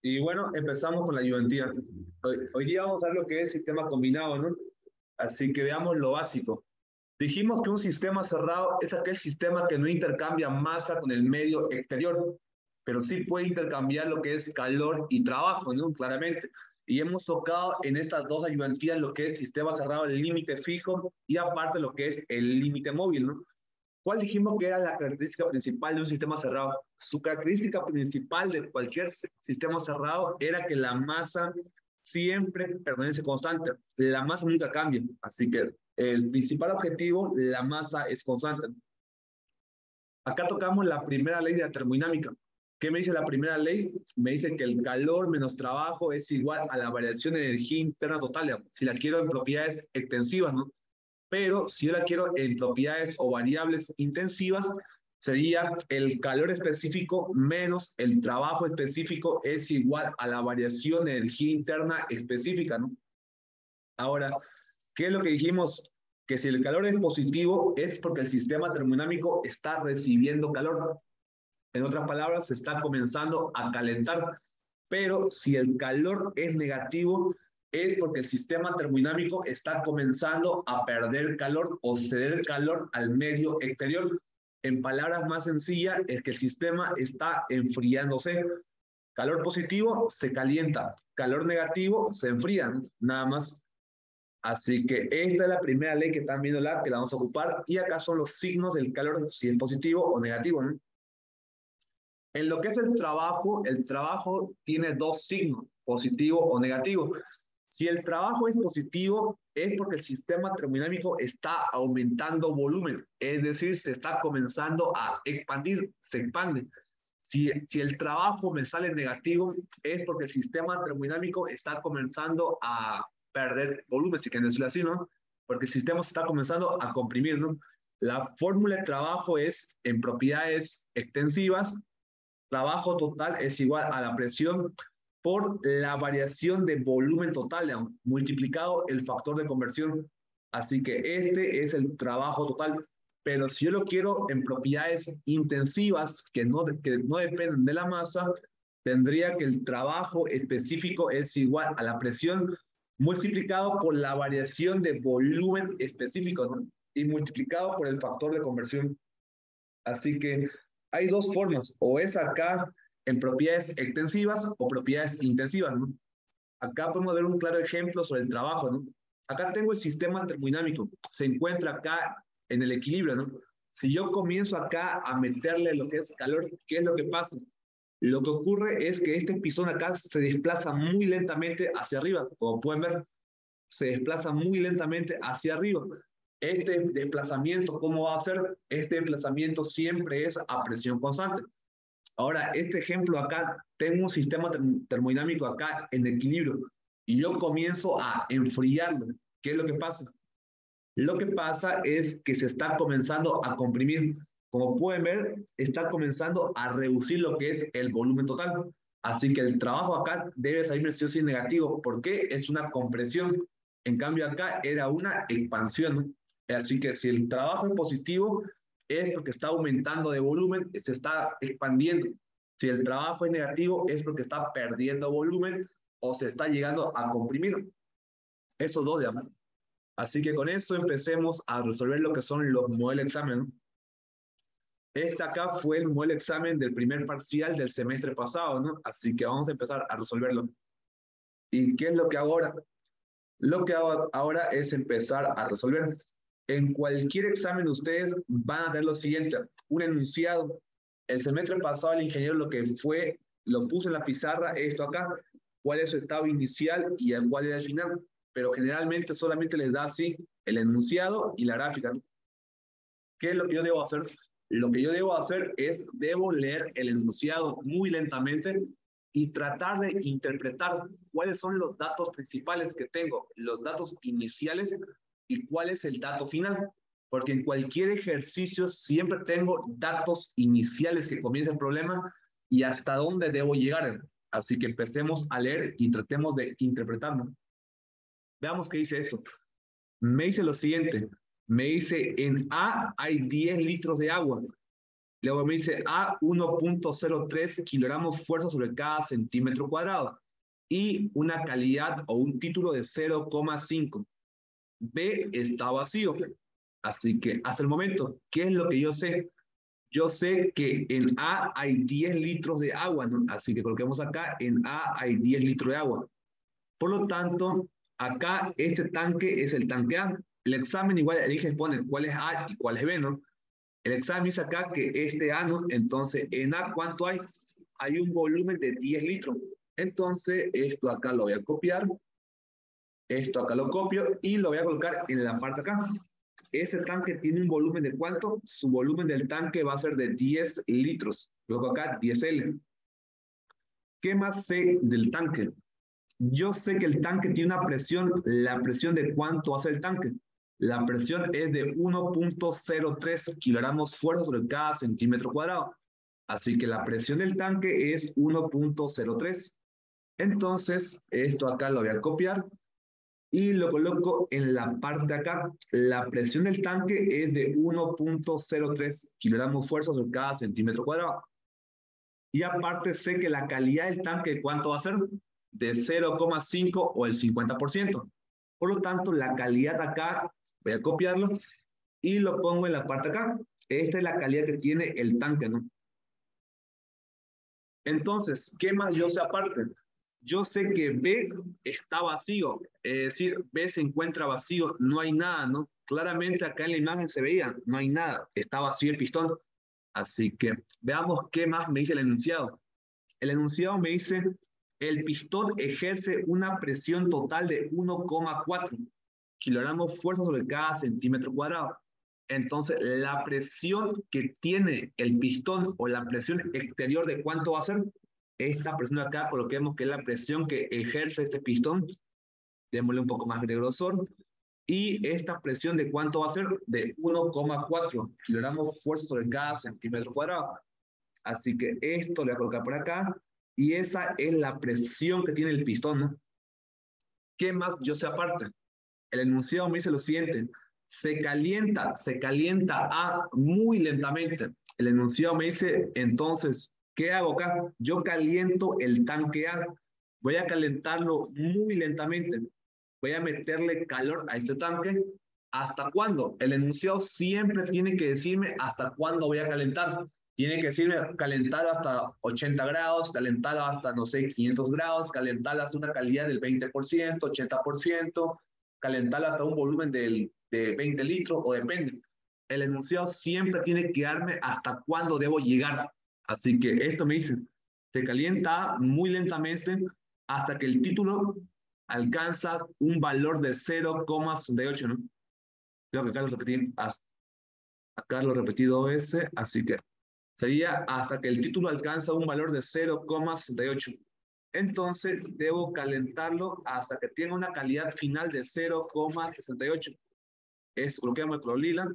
Y bueno, empezamos con la ayudantía. Hoy día vamos a ver lo que es sistema combinado, ¿no? Así que veamos lo básico. Dijimos que un sistema cerrado es aquel sistema que no intercambia masa con el medio exterior, pero sí puede intercambiar lo que es calor y trabajo, ¿no? Claramente. Y hemos tocado en estas dos ayudantías lo que es sistema cerrado, el límite fijo y aparte lo que es el límite móvil, ¿no? ¿Cuál dijimos que era la característica principal de un sistema cerrado? Su característica principal de cualquier sistema cerrado era que la masa siempre permanece constante. La masa nunca cambia. Así que el principal objetivo, la masa es constante. Acá tocamos la primera ley de la termodinámica. ¿Qué me dice la primera ley? Me dice que el calor menos trabajo es igual a la variación de energía interna total. Si la quiero en propiedades extensivas, ¿no? Pero si yo la quiero en propiedades o variables intensivas, sería el calor específico menos el trabajo específico es igual a la variación de energía interna específica, ¿no? Ahora, ¿qué es lo que dijimos? Que si el calor es positivo es porque el sistema termodinámico está recibiendo calor. En otras palabras, se está comenzando a calentar. Pero si el calor es negativo, es porque el sistema termodinámico está comenzando a perder calor o ceder calor al medio exterior. En palabras más sencillas, es que el sistema está enfriándose. Calor positivo se calienta, calor negativo se enfría, nada más. Así que esta es la primera ley que están viendo que la vamos a ocupar. Y acá son los signos del calor, si es positivo o negativo, ¿no? En lo que es el trabajo tiene dos signos, positivo o negativo. Si el trabajo es positivo, es porque el sistema termodinámico está aumentando volumen, es decir, se está comenzando a expandir, se expande. Si el trabajo me sale negativo, es porque el sistema termodinámico está comenzando a perder volumen, si quieren decirlo así, ¿no? Porque el sistema se está comenzando a comprimir, ¿no? La fórmula de trabajo es en propiedades extensivas, trabajo total es igual a la presión por la variación de volumen total, multiplicado el factor de conversión. Así que este es el trabajo total. Pero si yo lo quiero en propiedades intensivas que no dependen de la masa, tendría que el trabajo específico es igual a la presión multiplicado por la variación de volumen específico, ¿no? Y multiplicado por el factor de conversión. Así que hay dos formas, o es acá en propiedades extensivas o propiedades intensivas, ¿no? Acá podemos ver un claro ejemplo sobre el trabajo, ¿no? Acá tengo el sistema termodinámico, se encuentra acá en el equilibrio, ¿no? Si yo comienzo acá a meterle lo que es calor, ¿qué es lo que pasa? Lo que ocurre es que este pistón acá se desplaza muy lentamente hacia arriba, como pueden ver, se desplaza muy lentamente hacia arriba. Este desplazamiento, ¿cómo va a ser? Este desplazamiento siempre es a presión constante. Ahora, este ejemplo acá, tengo un sistema termodinámico acá en equilibrio y yo comienzo a enfriarlo. ¿Qué es lo que pasa? Lo que pasa es que se está comenzando a comprimir. Como pueden ver, está comenzando a reducir lo que es el volumen total. Así que el trabajo acá debe salirme sí o sí negativo, porque es una compresión. En cambio acá era una expansión. Así que si el trabajo es positivo, es porque está aumentando de volumen, se está expandiendo. Si el trabajo es negativo, es porque está perdiendo volumen o se está llegando a comprimir. Esos dos, digamos. Así que con eso empecemos a resolver lo que son los modelos de examen. Este acá fue el modelo de examen del primer parcial del semestre pasado, ¿no? Así que vamos a empezar a resolverlo. ¿Y qué es lo que hago ahora? Lo que hago ahora es empezar a resolver. En cualquier examen ustedes van a tener lo siguiente, un enunciado. El semestre pasado el ingeniero lo que fue, lo puso en la pizarra, esto acá, cuál es su estado inicial y cuál era el final. Pero generalmente solamente les da así el enunciado y la gráfica, ¿no? ¿Qué es lo que yo debo hacer? Lo que yo debo hacer es, debo leer el enunciado muy lentamente y tratar de interpretar cuáles son los datos principales que tengo, los datos iniciales y cuál es el dato final. Porque en cualquier ejercicio siempre tengo datos iniciales que comienza el problema y hasta dónde debo llegar. Así que empecemos a leer y tratemos de interpretarlo. Veamos qué dice esto. Me dice lo siguiente, me dice en A hay 10 litros de agua Luego me dice A, 1.03 kilogramos fuerza sobre cada centímetro cuadrado. Y una calidad o un título de 0,5. B está vacío. Así que hasta el momento, ¿qué es lo que yo sé? Yo sé que en A hay 10 litros de agua, ¿no? Así que coloquemos acá, en A hay 10 litros de agua. Por lo tanto, acá este tanque es el tanque A. El examen igual elige, pone cuál es A y cuál es B, ¿no? El examen dice acá que este A, ¿no? Entonces, en A, ¿cuánto hay? Hay un volumen de 10 litros. Entonces, esto acá lo voy a copiar, esto acá lo copio y lo voy a colocar en la parte acá. Ese tanque tiene un volumen de ¿cuánto? Su volumen del tanque va a ser de 10 litros. Coloco acá 10L. ¿Qué más sé del tanque? Yo sé que el tanque tiene una presión, la presión de ¿cuánto hace el tanque? La presión es de 1.03 kilogramos fuerza sobre cada centímetro cuadrado. Así que la presión del tanque es 1.03. Entonces, esto acá lo voy a copiar y lo coloco en la parte de acá. La presión del tanque es de 1.03 kilogramos fuerza sobre cada centímetro cuadrado. Y aparte sé que la calidad del tanque, ¿cuánto va a ser? De 0,5 o el 50%. Por lo tanto, la calidad acá, voy a copiarlo y lo pongo en la parte acá. Esta es la calidad que tiene el tanque, ¿no? Entonces, ¿qué más yo sé aparte? Yo sé que B está vacío, es decir, B se encuentra vacío, no hay nada, ¿no? Claramente acá en la imagen se veía, no hay nada, está vacío el pistón. Así que veamos qué más me dice el enunciado. El enunciado me dice, el pistón ejerce una presión total de 1,4 kilogramos fuerza sobre cada centímetro cuadrado. Entonces, la presión que tiene el pistón o la presión exterior de cuánto va a ser, esta presión de acá, coloquemos que es la presión que ejerce este pistón, démosle un poco más de grosor, y esta presión de cuánto va a ser, de 1,4 kilogramos fuerza sobre cada centímetro cuadrado. Así que esto le voy a colocar por acá, y esa es la presión que tiene el pistón, ¿no? ¿Qué más yo sé aparte? El enunciado me dice lo siguiente, se calienta A muy lentamente. El enunciado me dice, entonces, ¿qué hago acá? Yo caliento el tanque A, voy a calentarlo muy lentamente, voy a meterle calor a este tanque. ¿Hasta cuándo? El enunciado siempre tiene que decirme hasta cuándo voy a calentar. Tiene que decirme calentar hasta 80 grados, calentar hasta, no sé, 500 grados, calentar hasta una calidad del 20%, 80%, calentar hasta un volumen de 20 litros o depende. El enunciado siempre tiene que darme hasta cuándo debo llegar. Así que esto me dice, se calienta muy lentamente hasta que el título alcanza un valor de 0,68, ¿no? Creo que acá lo repetí, acá lo repetí dos veces, así que sería hasta que el título alcanza un valor de 0,68. Entonces debo calentarlo hasta que tenga una calidad final de 0,68. Es lo que llamo el lila.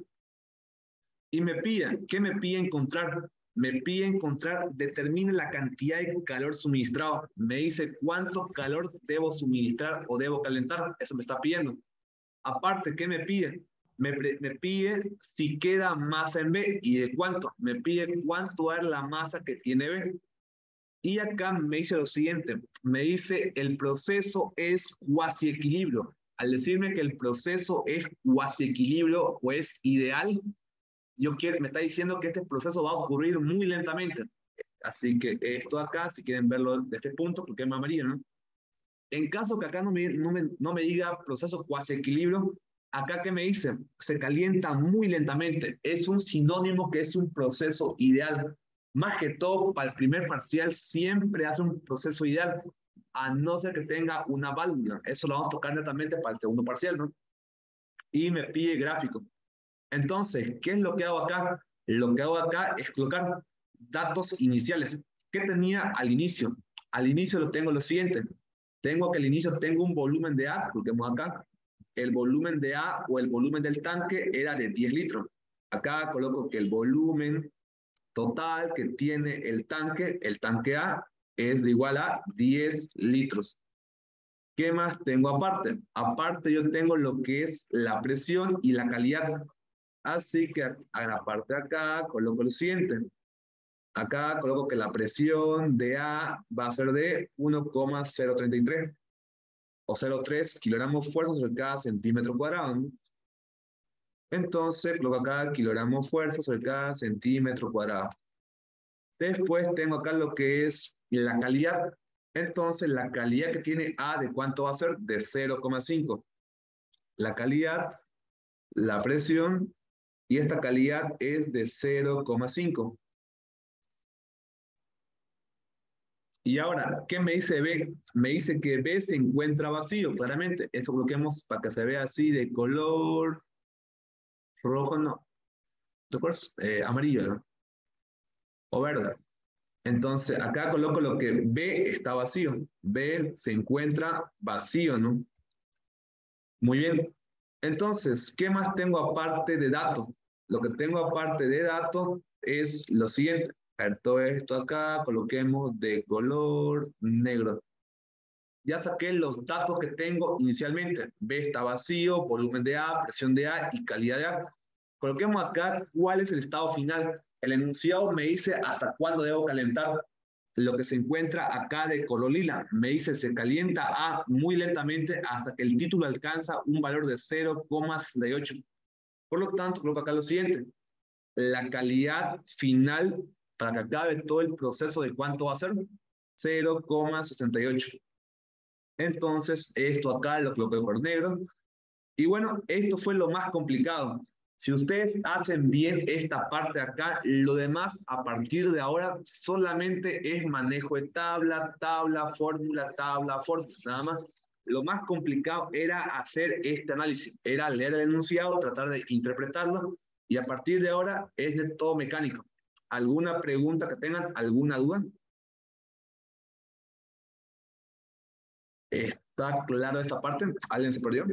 Y me pide, ¿qué me pide encontrar? Me pide encontrar, determine la cantidad de calor suministrado. Me dice cuánto calor debo suministrar o debo calentar. Eso me está pidiendo. Aparte, ¿qué me pide? Me pide si queda masa en B y de cuánto. Me pide cuánto es la masa que tiene B. Y acá me dice lo siguiente, me dice el proceso es cuasi equilibrio. Al decirme que el proceso es cuasi equilibrio o es ideal, me está diciendo que este proceso va a ocurrir muy lentamente. Así que esto acá, si quieren verlo de este punto, porque es más amarillo, ¿no? En caso que acá no me diga proceso cuasi equilibrio, acá que me dice, se calienta muy lentamente. Es un sinónimo que es un proceso ideal. Más que todo, para el primer parcial siempre hace un proceso ideal, a no ser que tenga una válvula. Eso lo vamos a tocar netamente para el segundo parcial, ¿no? Y me pide gráfico. Entonces, ¿qué es lo que hago acá? Lo que hago acá es colocar datos iniciales. ¿Qué tenía al inicio? Al inicio lo tengo lo siguiente. Tengo que al inicio tengo un volumen de A, coloquemos acá. El volumen de A o el volumen del tanque era de 10 litros. Acá coloco que el volumen total que tiene el tanque A, es de igual a 10 litros. ¿Qué más tengo aparte? Aparte yo tengo lo que es la presión y la calidad. Así que a la parte de acá coloco lo siguiente. Acá coloco que la presión de A va a ser de 1,033 o 0,3 kilogramos fuerza sobre cada centímetro cuadrado, ¿no? Entonces, coloco acá kilogramos fuerza sobre cada centímetro cuadrado. Después tengo acá lo que es la calidad. Entonces, la calidad que tiene A, ¿de cuánto va a ser? De 0,5. La calidad, la presión, y esta calidad es de 0,5. Y ahora, ¿qué me dice B? Me dice que B se encuentra vacío, claramente. Esto bloqueamos para que se vea así de color rojo, no. ¿De acuerdo? Amarillo, ¿no? O verde. Entonces, acá coloco lo que B está vacío. B se encuentra vacío, ¿no? Muy bien. Entonces, ¿qué más tengo aparte de datos? Lo que tengo aparte de datos es lo siguiente. A ver, todo esto acá, coloquemos de color negro. Ya saqué los datos que tengo inicialmente. B está vacío, volumen de A, presión de A y calidad de A. Coloquemos acá cuál es el estado final. El enunciado me dice hasta cuándo debo calentar. Lo que se encuentra acá de color lila me dice se calienta A muy lentamente hasta que el título alcanza un valor de 0,68. Por lo tanto, coloco acá lo siguiente. La calidad final para que acabe todo el proceso de cuánto va a ser 0,68. Entonces, esto acá lo coloqué por negro. Y bueno, esto fue lo más complicado. Si ustedes hacen bien esta parte acá, lo demás a partir de ahora solamente es manejo de tabla, fórmula, nada más. Lo más complicado era hacer este análisis, era leer el enunciado, tratar de interpretarlo y a partir de ahora es de todo mecánico. ¿Alguna pregunta que tengan? ¿Alguna duda? ¿Está claro esta parte? ¿Alguien se perdió?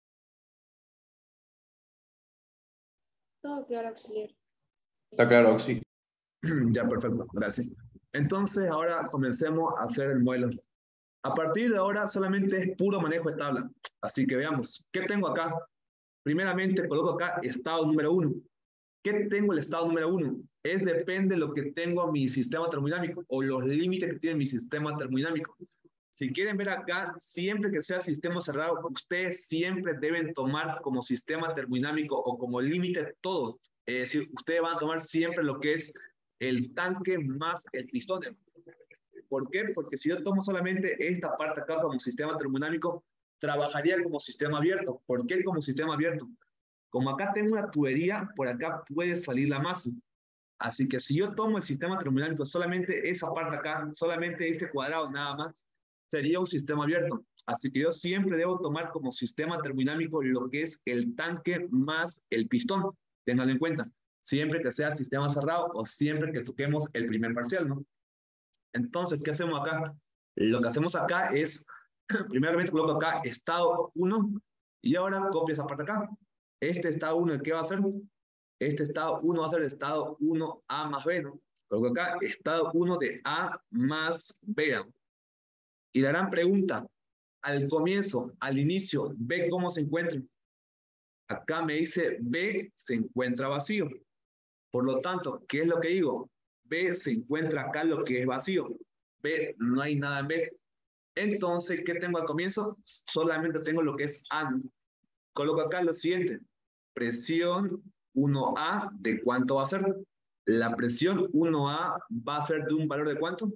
Todo claro, auxiliar. Está claro, sí. Ya, perfecto, gracias. Entonces, ahora comencemos a hacer el modelo. A partir de ahora solamente es puro manejo de tabla. Así que veamos, ¿qué tengo acá? Primeramente coloco acá estado número 1. ¿Qué tengo el estado número 1? Es depende de lo que tengo mi sistema termodinámico o los límites que tiene mi sistema termodinámico. Si quieren ver acá, siempre que sea sistema cerrado, ustedes siempre deben tomar como sistema termodinámico o como límite todo. Es decir, ustedes van a tomar siempre lo que es el tanque más el pistón. ¿Por qué? Porque si yo tomo solamente esta parte acá como sistema termodinámico, trabajaría como sistema abierto. ¿Por qué como sistema abierto? Como acá tengo una tubería, por acá puede salir la masa. Así que si yo tomo el sistema termodinámico, solamente esa parte acá, solamente este cuadrado nada más, sería un sistema abierto. Así que yo siempre debo tomar como sistema termodinámico lo que es el tanque más el pistón. Ténganlo en cuenta. Siempre que sea sistema cerrado o siempre que toquemos el primer parcial, ¿no? Entonces, ¿qué hacemos acá? Lo que hacemos acá es, primeramente coloco acá estado 1 y ahora copio esa parte acá. Este estado 1, ¿qué va a hacer? Este estado 1 va a ser estado 1A más B, ¿no? Coloco acá estado 1 de A más B. Y la gran pregunta, al comienzo, al inicio, B cómo se encuentra. Acá me dice B se encuentra vacío. Por lo tanto, ¿qué es lo que digo? B se encuentra acá lo que es vacío. B, no hay nada en B. Entonces, ¿qué tengo al comienzo? Solamente tengo lo que es A. Coloco acá lo siguiente. Presión 1A, ¿de cuánto va a ser? La presión 1A va a ser de un valor de ¿cuánto?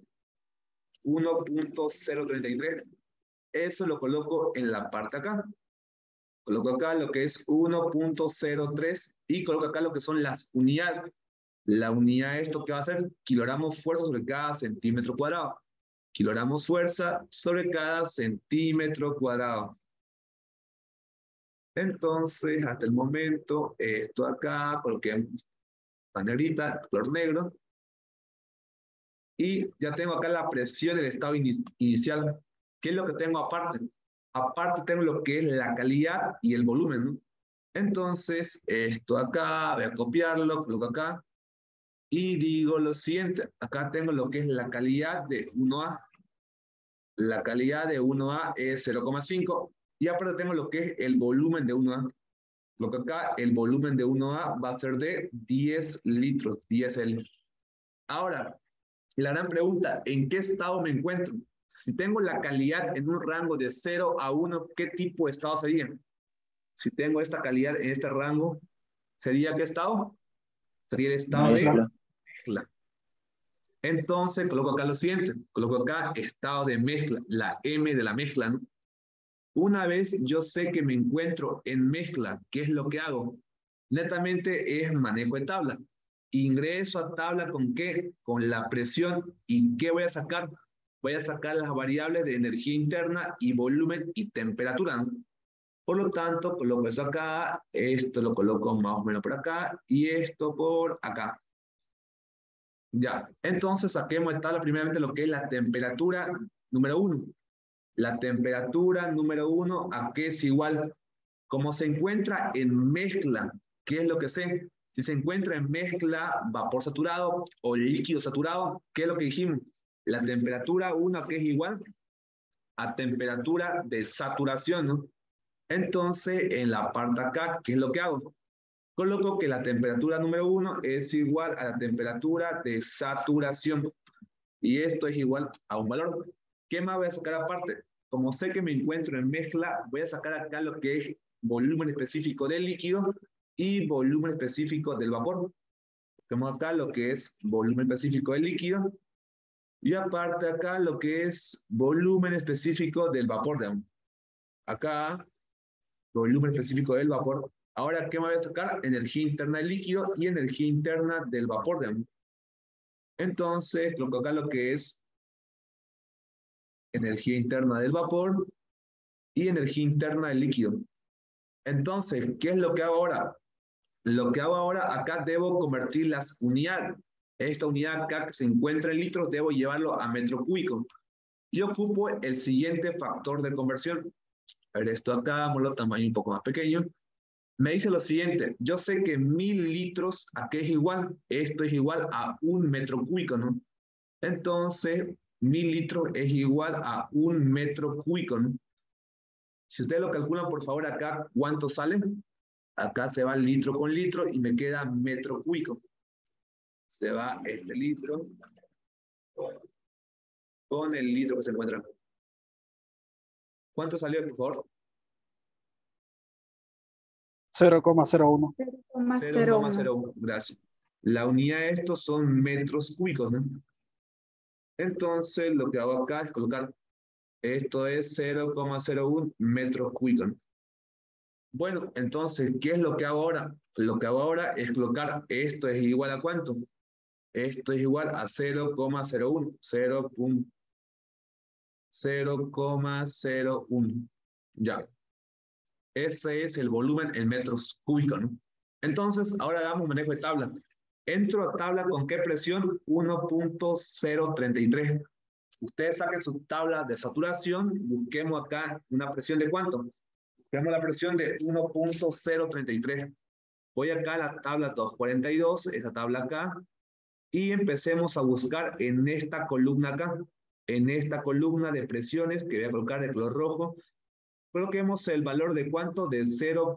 1,033. Eso lo coloco en la parte acá. Coloco acá lo que es 1,03 y coloco acá lo que son las unidades. La unidad de esto, ¿qué va a ser? Kilogramos fuerza sobre cada centímetro cuadrado. Kilogramos fuerza sobre cada centímetro cuadrado. Entonces, hasta el momento, esto acá, coloqué la negrita, color negro. Y ya tengo acá la presión del estado inicial. ¿Qué es lo que tengo aparte? Aparte tengo lo que es la calidad y el volumen, ¿no? Entonces, esto acá, voy a copiarlo, coloco acá. Y digo lo siguiente, acá tengo lo que es la calidad de 1A. La calidad de 1A es 0,5. Y aparte tengo lo que es el volumen de 1A. Lo que acá, el volumen de 1A va a ser de 10 litros, 10 L. Ahora, la gran pregunta, ¿en qué estado me encuentro? Si tengo la calidad en un rango de 0 a 1, ¿qué tipo de estado sería? Si tengo esta calidad en este rango, ¿sería qué estado? Sería el estado de Mezcla. mezcla. Entonces, coloco acá lo siguiente. Coloco acá estado de mezcla, la M de la mezcla, ¿no? Una vez yo sé que me encuentro en mezcla, ¿qué es lo que hago? Netamente es manejo de tabla. Ingreso a tabla ¿con qué? Con la presión. ¿Y qué voy a sacar? Voy a sacar las variables de energía interna y volumen y temperatura, ¿no? Por lo tanto, coloco esto acá, esto lo coloco más o menos por acá y esto por acá. Ya, entonces saquemos de tabla primeramente lo que es la temperatura número 1. La temperatura número 1, ¿a qué es igual? Como se encuentra en mezcla, ¿qué es lo que sé? Si se encuentra en mezcla vapor saturado o líquido saturado, ¿qué es lo que dijimos? La temperatura 1, ¿a qué es igual? A temperatura de saturación, ¿no? Entonces, en la parte acá, ¿qué es lo que hago? Coloco que la temperatura número 1 es igual a la temperatura de saturación. Y esto es igual a un valor. ¿Qué más voy a sacar aparte? Como sé que me encuentro en mezcla, voy a sacar acá lo que es volumen específico del líquido y volumen específico del vapor. Tenemos acá lo que es volumen específico del líquido y aparte acá lo que es volumen específico del vapor. Acá, volumen específico del vapor. Ahora, ¿qué me voy a sacar? Energía interna del líquido y energía interna del vapor. Entonces, coloco acá lo que es energía interna del vapor y energía interna del líquido. Entonces, ¿qué es lo que hago ahora? Lo que hago ahora, acá debo convertir las unidades. Esta unidad acá que se encuentra en litros, debo llevarlo a metro cúbico. Y ocupo el siguiente factor de conversión. A ver, esto acá, hagámoslo tamaño un poco más pequeño. Me dice lo siguiente, yo sé que 1000 litros, ¿a qué es igual? Esto es igual a 1 metro cúbico, ¿no? Entonces, 1000 litros es igual a 1 metro cúbico, ¿no? Si ustedes lo calculan, por favor, acá, ¿cuánto sale? Acá se va litro con litro y me queda metro cúbico. Se va este litro con el litro que se encuentra. ¿Cuánto salió, por favor? 0,01. 0,01. Gracias. La unidad de estos son metros cúbicos, ¿no? Entonces, lo que hago acá es colocar, esto es 0,01 metros cúbicos, ¿no? Bueno, entonces, ¿qué es lo que hago ahora? Lo que hago ahora es colocar, esto es igual a ¿cuánto? Esto es igual a 0,01, 0,01. Ya. Ese es el volumen en metros cúbicos, ¿no? Entonces, ahora hagamos manejo de tabla. Entro a tabla con qué presión? 1.033. Ustedes saquen su tabla de saturación. Busquemos acá una presión de ¿cuánto? Busquemos la presión de 1.033. Voy acá a la tabla 242, esa tabla acá, y empecemos a buscar en esta columna acá, en esta columna de presiones que voy a colocar de color rojo, coloquemos el valor de ¿cuánto? De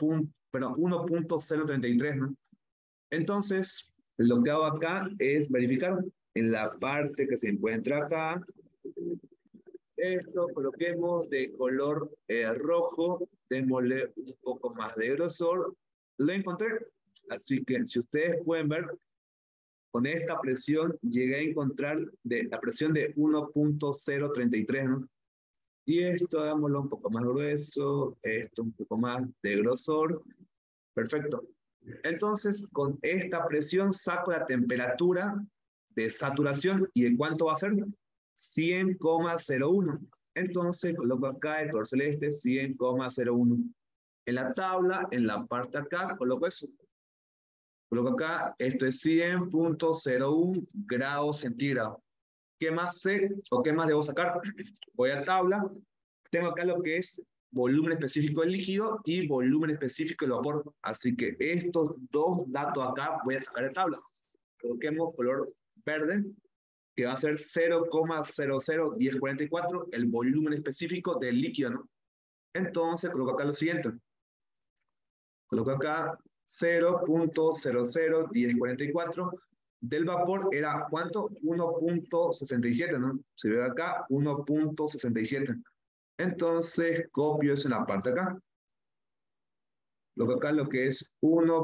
1.033, ¿no? Entonces, lo que hago acá es verificar en la parte que se encuentra acá, esto coloquemos de color rojo, démosle un poco más de grosor, lo encontré. Así que si ustedes pueden ver, con esta presión llegué a encontrar la presión de 1.033, ¿no? Y esto hagámoslo un poco más grueso, esto un poco más de grosor. Perfecto. Entonces, con esta presión saco la temperatura de saturación. ¿Y de cuánto va a ser? 100,01. Entonces, coloco acá el color celeste, 100,01. En la tabla, en la parte acá, coloco eso. Coloco acá, esto es 100,01 grados centígrados. ¿Qué más sé o qué más debo sacar? Voy a tabla. Tengo acá lo que es volumen específico del líquido y volumen específico del vapor. Así que estos dos datos acá voy a sacar de tabla. Coloquemos color verde, que va a ser 0,001044, el volumen específico del líquido, ¿no? Entonces, coloco acá lo siguiente. Coloco acá 0,001044 del vapor era ¿cuánto? 1.67, ¿no? Se ve acá 1.67. Entonces copio eso en la parte de acá. Coloco acá lo que es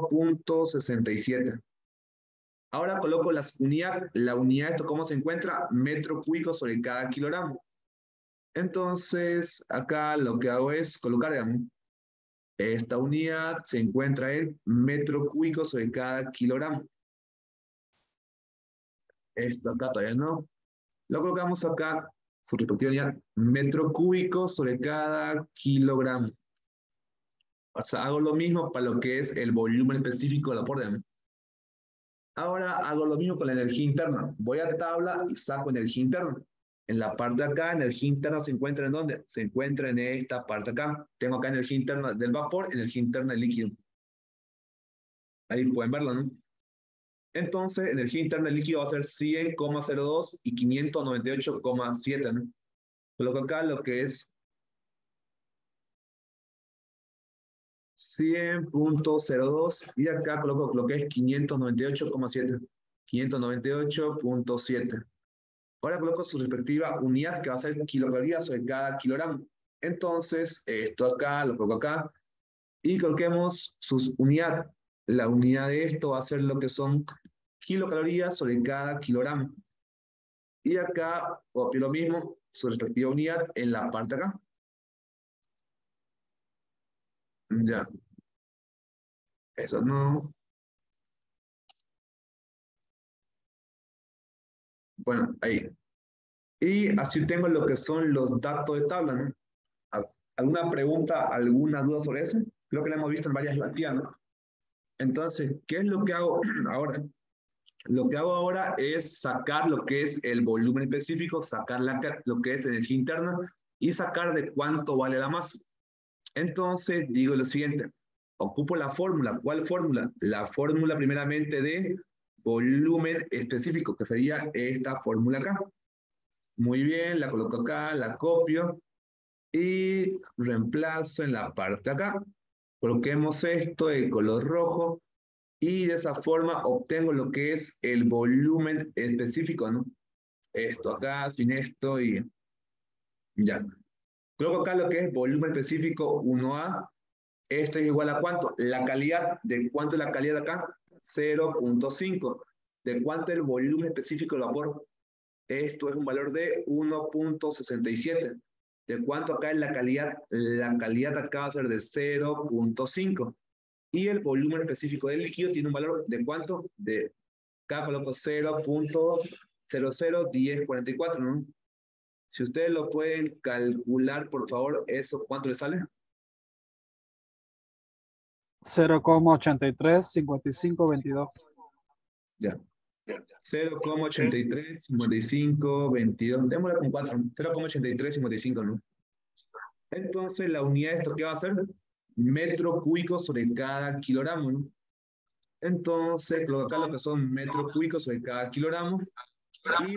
1.67. Ahora coloco las unidades. La unidad, ¿esto cómo se encuentra? Metro cúbico sobre cada kilogramo. Entonces, acá lo que hago es colocar, digamos, esta unidad se encuentra en metro cúbico sobre cada kilogramo. Esto acá todavía no. Lo colocamos acá, su respectiva unidad, metro cúbico sobre cada kilogramo. O sea, hago lo mismo para lo que es el volumen específico del vapor, digamos. Ahora hago lo mismo con la energía interna. Voy a tabla y saco energía interna. En la parte de acá, energía interna se encuentra ¿en dónde? Se encuentra en esta parte acá. Tengo acá energía interna del vapor, energía interna del líquido. Ahí pueden verlo, ¿no? Entonces, energía interna del líquido va a ser 100,02 y 598,7, ¿no? Coloco acá lo que es 100.02 y acá coloco lo que es 598,7. 598.7. Ahora coloco su respectiva unidad, que va a ser kilocalorías sobre cada kilogramo. Entonces, esto acá, lo coloco acá, y coloquemos sus unidades. La unidad de esto va a ser lo que son kilocalorías sobre cada kilogramo. Y acá copio lo mismo, su respectiva unidad en la parte de acá. Ya. Eso no. Bueno, ahí. Y así tengo lo que son los datos de tabla, ¿no? ¿Alguna pregunta, alguna duda sobre eso? Creo que la hemos visto en varias plantillas, ¿no? Entonces, ¿qué es lo que hago ahora? Lo que hago ahora es sacar lo que es el volumen específico, sacar lo que es energía interna y sacar de cuánto vale la masa. Entonces, digo lo siguiente, ocupo la fórmula. ¿Cuál fórmula? La fórmula primeramente de volumen específico, que sería esta fórmula acá. Muy bien, la coloco acá, la copio y reemplazo en la parte acá. Coloquemos esto de color rojo y de esa forma obtengo lo que es el volumen específico, ¿no? Esto acá, sin esto y ya. Coloco acá lo que es volumen específico 1A. Esto es igual a ¿cuánto? La calidad. ¿De cuánto es la calidad de acá? 0.5. ¿De cuánto es el volumen específico del vapor? Esto es un valor de 1.67. ¿De cuánto acá es la calidad? La calidad acá va a ser de 0.5. Y el volumen específico del líquido tiene un valor de ¿cuánto? De acá coloco 0.001044, ¿no? Si ustedes lo pueden calcular, por favor, ¿eso cuánto le sale? 0,835522. Ya. 0,835522. Démosle con 4. 0,8355, ¿no? Entonces, la unidad de esto, ¿qué va a ser? Metro cúbico sobre cada kilogramo, ¿no? Entonces, coloco acá lo que son metros cúbicos sobre cada kilogramo. Y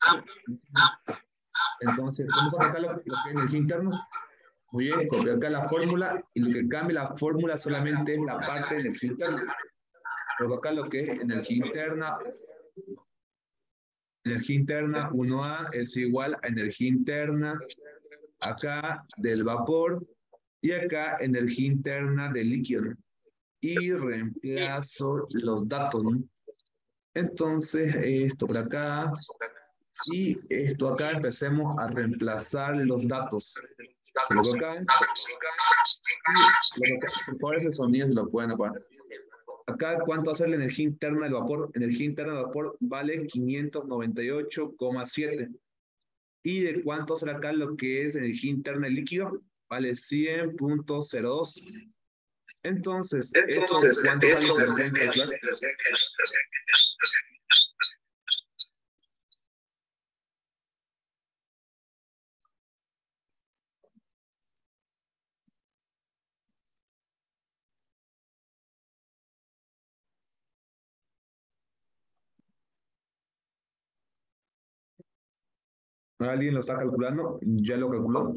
entonces, vamos a colocar lo que es energía interna. Muy bien, copiar acá la fórmula y lo que cambia la fórmula solamente es la parte de energía interna. Coloco acá lo que es energía interna. Energía interna 1A es igual a energía interna acá del vapor y acá energía interna del líquido, ¿no? Y reemplazo los datos, ¿no? Entonces, esto por acá y esto acá, empecemos a reemplazar los datos. Coloco acá. Por favor, ese sonido se lo pueden apagar. Acá, ¿cuánto hace la energía interna del vapor? Energía interna del vapor vale 598,7. ¿Y de cuánto será acá lo que es energía interna del líquido? Vale 100.02. Entonces, ¿eso cuánto sale si lo pueden calcular? ¿Alguien lo está calculando? ¿Ya lo calculó?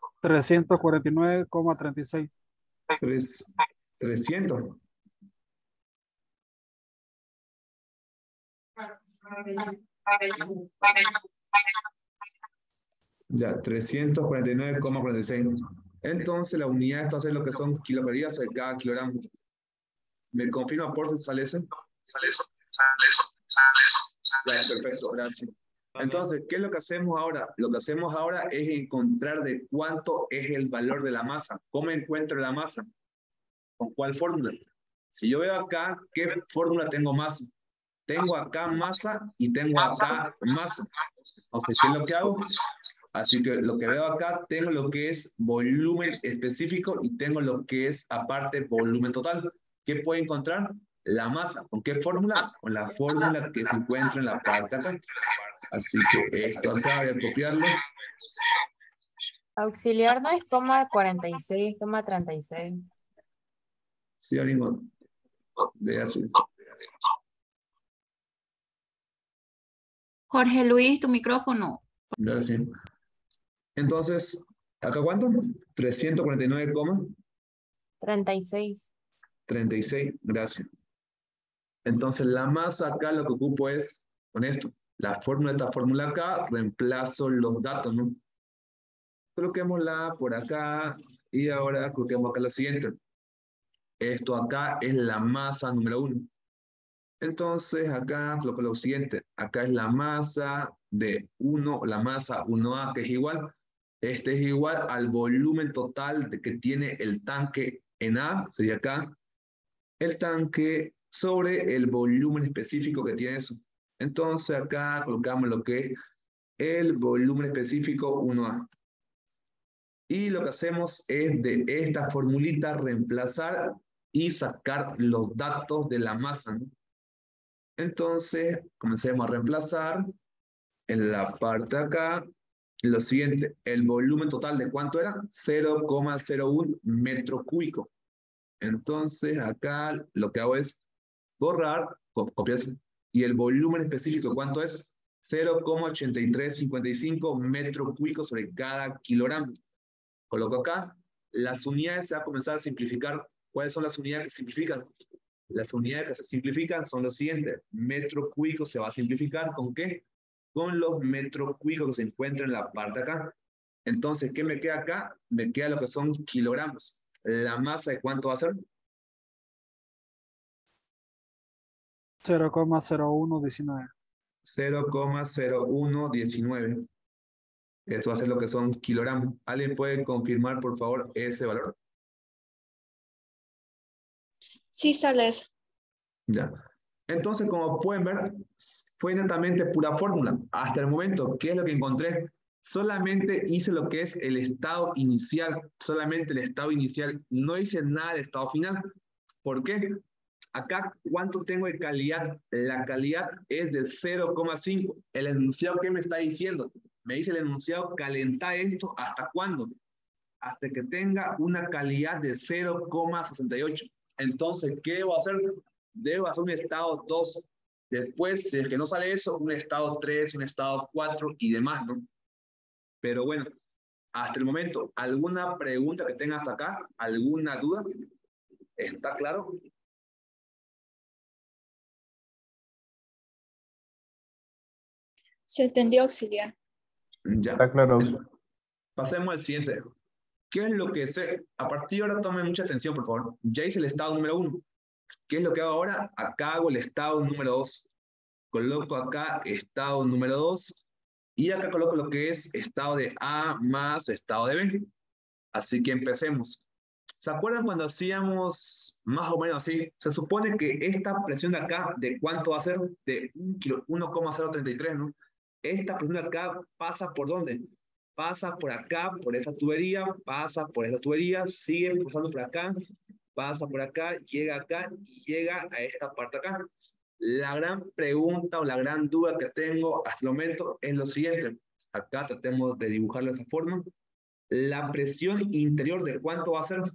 349,36. 300. Ya, 349,46. Entonces, la unidad esto hace lo que son kilocalorías sobre cada kilogramo. ¿Me confirma por qué sale eso? Ya, perfecto, gracias. Entonces, ¿qué es lo que hacemos ahora? Lo que hacemos ahora es encontrar de cuánto es el valor de la masa. ¿Cómo encuentro la masa? ¿Con cuál fórmula? Si yo veo acá, ¿qué fórmula tengo masa? Tengo acá masa y tengo acá masa. Entonces, ¿qué es lo que hago? Así que lo que veo acá, tengo lo que es volumen específico y tengo lo que es aparte volumen total. ¿Qué puedo encontrar? La masa. ¿Con qué fórmula? Con la fórmula que se encuentra en la parte acá. Así que esto acá voy a copiarlo. Auxiliar no es coma 46, coma 36. Sí, amigo. De así. Jorge Luis, tu micrófono. Ahora sí. Entonces, ¿acá cuánto? 349,36. 36. Gracias. Entonces, la masa acá lo que ocupo es, con esto, la fórmula de esta fórmula acá, reemplazo los datos, ¿no? Coloquémosla por acá y ahora coloquemos acá lo siguiente. Esto acá es la masa número 1. Entonces, acá coloco lo siguiente. Acá es la masa de 1, la masa 1A, que es igual. Este es igual al volumen total que tiene el tanque en A, sería acá. El tanque sobre el volumen específico que tiene eso. Entonces, acá colocamos lo que es el volumen específico 1A. Y lo que hacemos es de esta formulita reemplazar y sacar los datos de la masa, ¿no? Entonces, comencemos a reemplazar en la parte de acá lo siguiente. El volumen total de cuánto era? 0,01 metro cúbico. Entonces, acá lo que hago es borrar, copiar, y el volumen específico, ¿cuánto es? 0,8355 metro cúbico sobre cada kilogramo. Coloco acá, las unidades se van a comenzar a simplificar. ¿Cuáles son las unidades que se simplifican? Las unidades que se simplifican son los siguientes. Metro cúbico se va a simplificar ¿con qué? Con los metros cúbicos que se encuentran en la parte de acá. Entonces, ¿qué me queda acá? Me queda lo que son kilogramos. ¿La masa de cuánto va a ser? 0,0119. 0,0119. Esto va a ser lo que son kilogramos. ¿Alguien puede confirmar, por favor, ese valor? Sí, sale eso. Ya. Entonces, como pueden ver, fue netamente pura fórmula. Hasta el momento, ¿qué es lo que encontré? Solamente hice lo que es el estado inicial, solamente el estado inicial. No hice nada del estado final. ¿Por qué? Acá, ¿cuánto tengo de calidad? La calidad es de 0,5. ¿El enunciado qué me está diciendo? Me dice el enunciado, calentar esto, ¿hasta cuándo? Hasta que tenga una calidad de 0,68. Entonces, ¿qué debo hacer? Debo hacer un estado 2. Después, si es que no sale eso, un estado 3, un estado 4 y demás, ¿no? Pero bueno, hasta el momento, ¿alguna pregunta que tenga hasta acá? ¿Alguna duda? ¿Está claro? Se entendió, auxiliar. Ya. Está claro, Auxi. Pasemos al siguiente. ¿Qué es lo que sé? A partir de ahora tomen mucha atención, por favor. Ya hice el estado número 1. ¿Qué es lo que hago ahora? Acá hago el estado número 2. Coloco acá estado número 2. Y acá coloco lo que es estado de A más estado de B. Así que empecemos. ¿Se acuerdan cuando hacíamos más o menos así? Se supone que esta presión de acá, ¿de cuánto va a ser? De 1,033, ¿no? Esta presión de acá pasa por ¿dónde? Pasa por acá, por esta tubería, pasa por esta tubería, sigue pasando por acá, pasa por acá y llega a esta parte acá. La gran pregunta o la gran duda que tengo hasta el momento es lo siguiente. Acá tratemos de dibujarlo de esa forma. La presión interior, ¿de cuánto va a ser?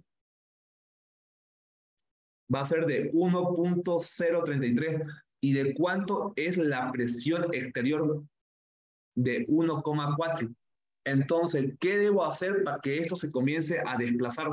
Va a ser de 1,033. ¿Y de cuánto es la presión exterior? De 1,4. Entonces, ¿qué debo hacer para que esto se comience a desplazar?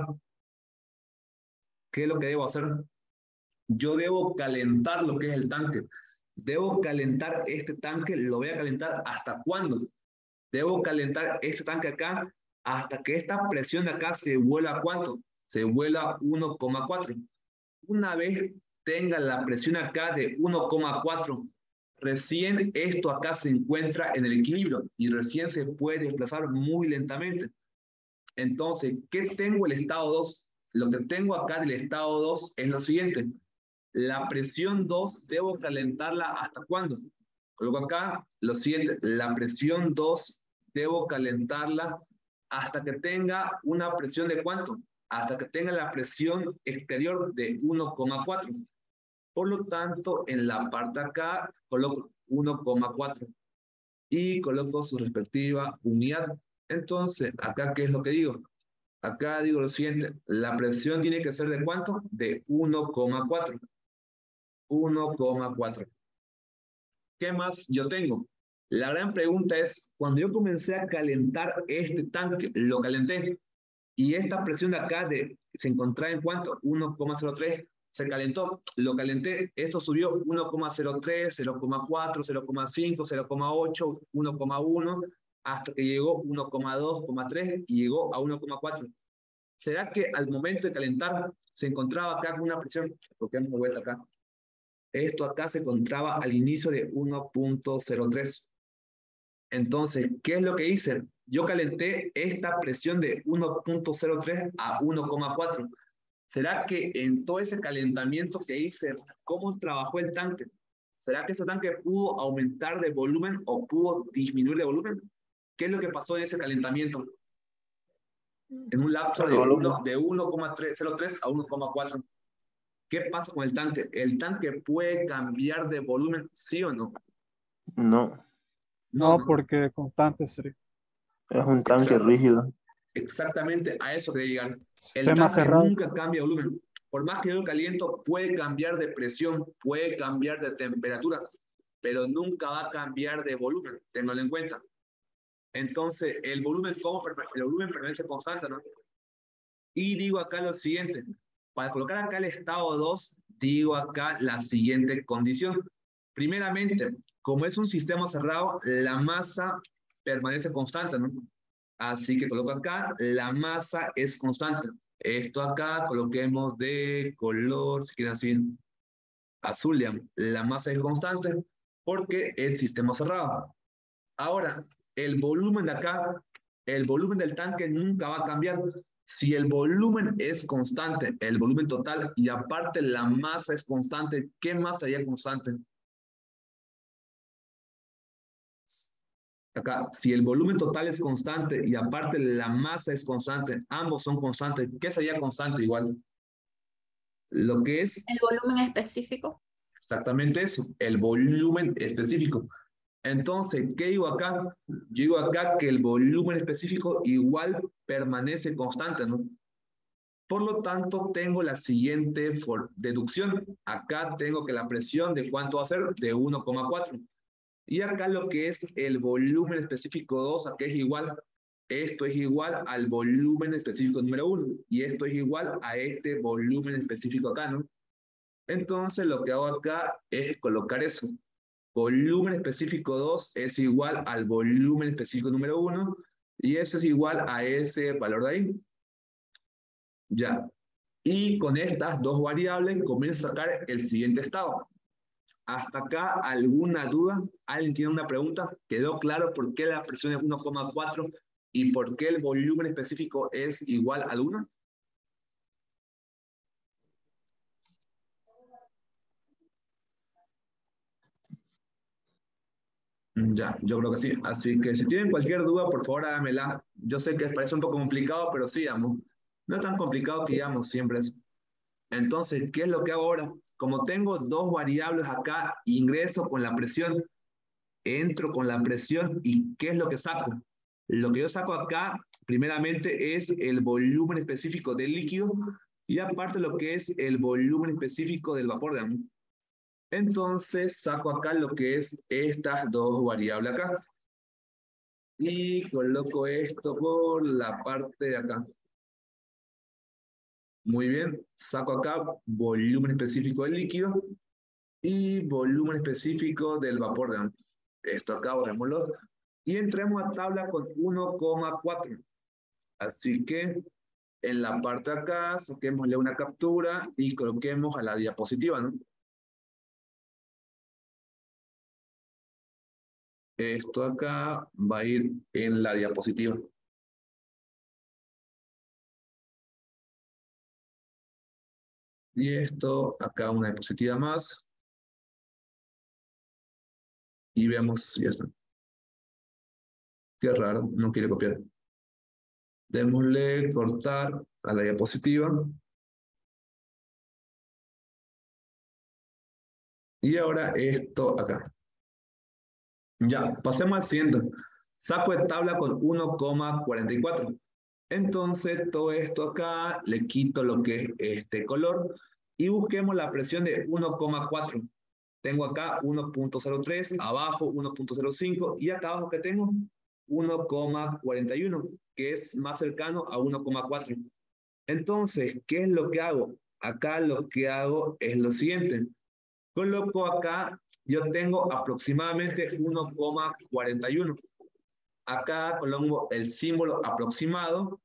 ¿Qué es lo que debo hacer? Yo debo calentar lo que es el tanque. Debo calentar este tanque, lo voy a calentar ¿hasta cuándo? Debo calentar este tanque acá hasta que esta presión de acá se vuelva a ¿cuánto? Se vuelva a 1,4. Una vez tenga la presión acá de 1,4, recién esto acá se encuentra en el equilibrio y recién se puede desplazar muy lentamente. Entonces, ¿qué tengo el estado 2? Lo que tengo acá del estado 2 es lo siguiente. La presión 2 debo calentarla ¿hasta cuándo? Coloco acá lo siguiente. La presión 2 debo calentarla hasta que tenga una presión de ¿cuánto? Hasta que tenga la presión exterior de 1,4. Por lo tanto, en la parte acá coloco 1,4 y coloco su respectiva unidad. Entonces, acá, ¿qué es lo que digo? Acá digo lo siguiente, la presión tiene que ser ¿de cuánto? De 1,4. 1,4. ¿Qué más yo tengo? La gran pregunta es, cuando yo comencé a calentar este tanque, lo calenté, y esta presión de acá se encontraba en ¿cuánto? 1,03. Se calentó, lo calenté, esto subió 1,03, 0,4, 0,5, 0,8, 1,1, hasta que llegó 1,2,3 y llegó a 1,4. ¿Será que al momento de calentar se encontraba acá con una presión? Porque hemos vuelta acá. Esto acá se encontraba al inicio de 1,03. Entonces, ¿qué es lo que hice? Yo calenté esta presión de 1,03 a 1,4. ¿Será que en todo ese calentamiento que hice, cómo trabajó el tanque? ¿Será que ese tanque pudo aumentar de volumen o pudo disminuir de volumen? ¿Qué es lo que pasó en ese calentamiento? En un lapso El de volumen. 1,03 a 1,4. ¿Qué pasa con el tanque? ¿El tanque puede cambiar de volumen, sí o no? No, No, No, no. porque constante sería. es un tanque Exacto. rígido. Exactamente a eso quería llegar. El Sistema tanque cerrado. nunca cambia de volumen. Por más que yo lo caliento, puede cambiar de presión, puede cambiar de temperatura, pero nunca va a cambiar de volumen. Ténganlo en cuenta. Entonces, el volumen permanece constante, ¿no? Y digo acá lo siguiente. Para colocar acá el estado 2, digo acá la siguiente condición. Primeramente, como es un sistema cerrado, la masa permanece constante, ¿no? Así que coloco acá, la masa es constante. Esto acá coloquemos de color, si quieren así, azul, digamos. La masa es constante porque es sistema cerrado. Ahora, el volumen de acá, el volumen del tanque nunca va a cambiar. Si el volumen es constante, el volumen total, y aparte la masa es constante, ¿qué más sería constante? Acá, si el volumen total es constante y aparte la masa es constante, ambos son constantes, ¿qué sería constante igual? Lo que es El volumen específico. exactamente eso, el volumen específico. Entonces, ¿qué digo acá? Yo digo acá que el volumen específico igual permanece constante, ¿no? Por lo tanto, tengo la siguiente deducción. Acá tengo que la presión de ¿cuánto va a ser? De 1,4. Y acá lo que es el volumen específico 2, acá es igual. Esto es igual al volumen específico número 1. Y esto es igual a este volumen específico acá, ¿no? Entonces, lo que hago acá es colocar eso. Volumen específico 2 es igual al volumen específico número 1 y eso es igual a ese valor de ahí. Ya. Y con estas dos variables comienzo a sacar el siguiente estado. ¿Hasta acá alguna duda? ¿Alguien tiene una pregunta? ¿Quedó claro por qué la presión es 1,4 y por qué el volumen específico es igual al 1? Ya, yo creo que sí. Así que si tienen cualquier duda, por favor háganmela. Yo sé que parece un poco complicado, pero sí, amo. No es tan complicado que digamos siempre eso. Entonces, ¿qué es lo que hago ahora? Como tengo dos variables acá, ingreso con la presión, entro con la presión y ¿qué es lo que saco? Lo que yo saco acá, primeramente, es el volumen específico del líquido y aparte lo que es el volumen específico del vapor de amor. Entonces, saco acá lo que es estas dos variables acá y coloco esto por la parte de acá. Muy bien, saco acá volumen específico del líquido y volumen específico del vapor. ¿No? Esto acá, borrémoslo. Y entremos a tabla con 1,4. Así que en la parte de acá, saquémosle una captura y coloquemos a la diapositiva, ¿no? Esto acá va a ir en la diapositiva. Y esto acá una diapositiva más. Y vemos si está. Qué raro, no quiere copiar. Démosle cortar a la diapositiva. Y ahora esto acá. Ya, pasemos al siguiente. Saco de tabla con 1,44. Entonces, todo esto acá, le quito lo que es este color y busquemos la presión de 1,4. Tengo acá 1,03, abajo 1,05 y acá abajo que tengo 1,41, que es más cercano a 1,4. Entonces, ¿qué es lo que hago? Acá lo que hago es lo siguiente. Coloco acá, yo tengo aproximadamente 1,41. Acá coloco el símbolo aproximado,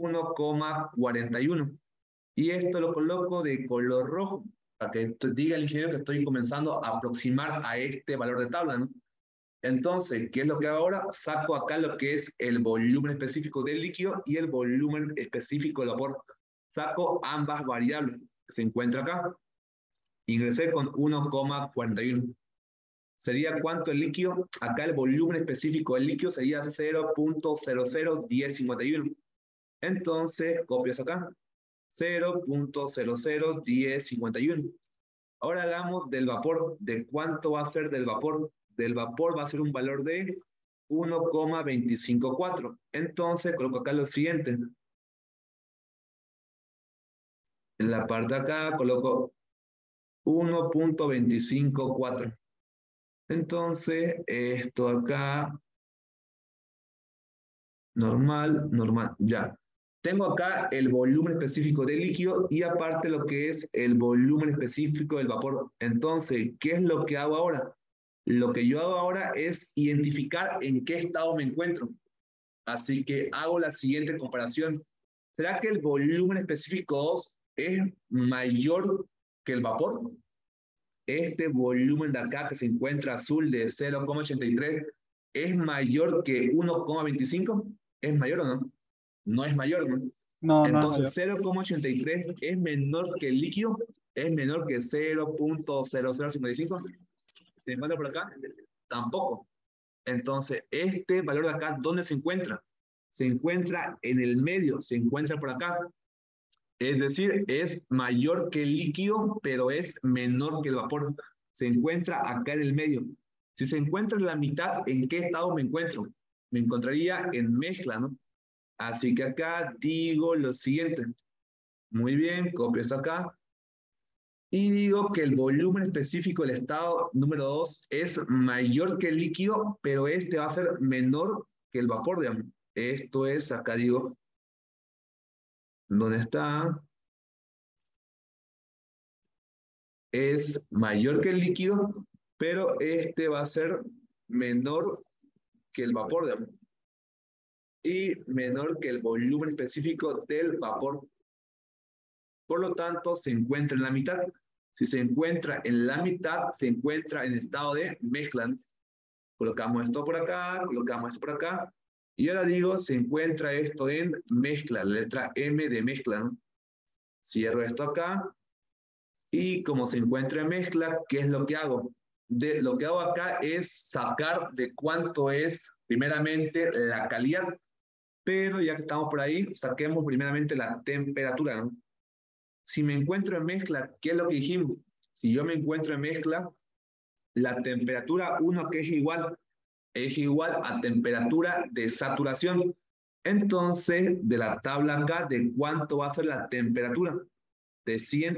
1,41. Y esto lo coloco de color rojo, para que diga el ingeniero que estoy comenzando a aproximar a este valor de tabla, ¿no? Entonces, ¿qué es lo que hago ahora? Saco acá lo que es el volumen específico del líquido y el volumen específico del vapor. Saco ambas variables que se encuentran acá. Ingresé con 1,41. ¿Sería cuánto el líquido? Acá el volumen específico del líquido sería 0,001051. Entonces, copias acá. 0,001051. Ahora hagamos del vapor. ¿De cuánto va a ser del vapor? Del vapor va a ser un valor de 1,254. Entonces, coloco acá lo siguiente. En la parte de acá coloco 1,254. Entonces, esto acá, normal, normal, ya. Tengo acá el volumen específico del líquido y aparte lo que es el volumen específico del vapor. Entonces, ¿qué es lo que hago ahora? Lo que yo hago ahora es identificar en qué estado me encuentro. Así que hago la siguiente comparación. ¿Será que el volumen específico 2 es mayor que el vapor? Este volumen de acá que se encuentra azul de 0,83 es mayor que 1,25. ¿Es mayor o no? No es mayor, ¿no? No, no es Entonces mayor. 0,83 es menor que el líquido, es menor que 0,0055. ¿Se encuentra por acá? Tampoco. Entonces, este valor de acá, ¿dónde se encuentra? Se encuentra en el medio, se encuentra por acá. Es decir, es mayor que el líquido, pero es menor que el vapor. Se encuentra acá en el medio. Si se encuentra en la mitad, ¿en qué estado me encuentro? Me encontraría en mezcla, ¿no? Así que acá digo lo siguiente. Muy bien, copio esto acá. Y digo que el volumen específico del estado número 2 es mayor que el líquido, pero este va a ser menor que el vapor, digamos. Esto es, acá digo, ¿dónde está? Es mayor que el líquido, pero este va a ser menor que el vapor, digamos. Y menor que el volumen específico del vapor. Por lo tanto, se encuentra en la mitad. Si se encuentra en la mitad, se encuentra en estado de mezcla. Colocamos esto por acá, colocamos esto por acá. Y ahora digo, se encuentra esto en mezcla, la letra M de mezcla, ¿no? Cierro esto acá. Y como se encuentra en mezcla, ¿qué es lo que hago? Lo que hago acá es sacar de cuánto es, primeramente, la calidad. Pero ya que estamos por ahí, saquemos primeramente la temperatura, ¿no? Si me encuentro en mezcla, ¿qué es lo que dijimos? Si yo me encuentro en mezcla, la temperatura 1 que es igual a temperatura de saturación. Entonces, de la tabla acá, ¿de cuánto va a ser la temperatura? De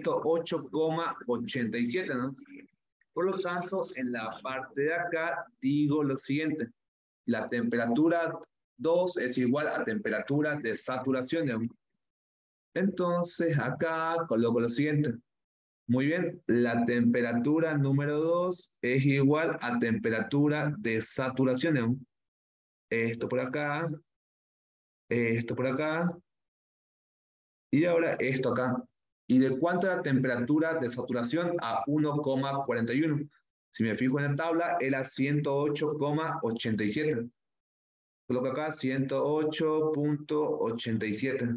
108,87, ¿no? Por lo tanto, en la parte de acá digo lo siguiente. La temperatura 2 es igual a temperatura de saturación, ¿no? Entonces, acá coloco lo siguiente. Muy bien, la temperatura número 2 es igual a temperatura de saturación, ¿no? Esto por acá, esto por acá, y ahora esto acá. ¿Y de cuánto es la temperatura de saturación? A 1,41. Si me fijo en la tabla, era 108,87. Coloco acá 108,87.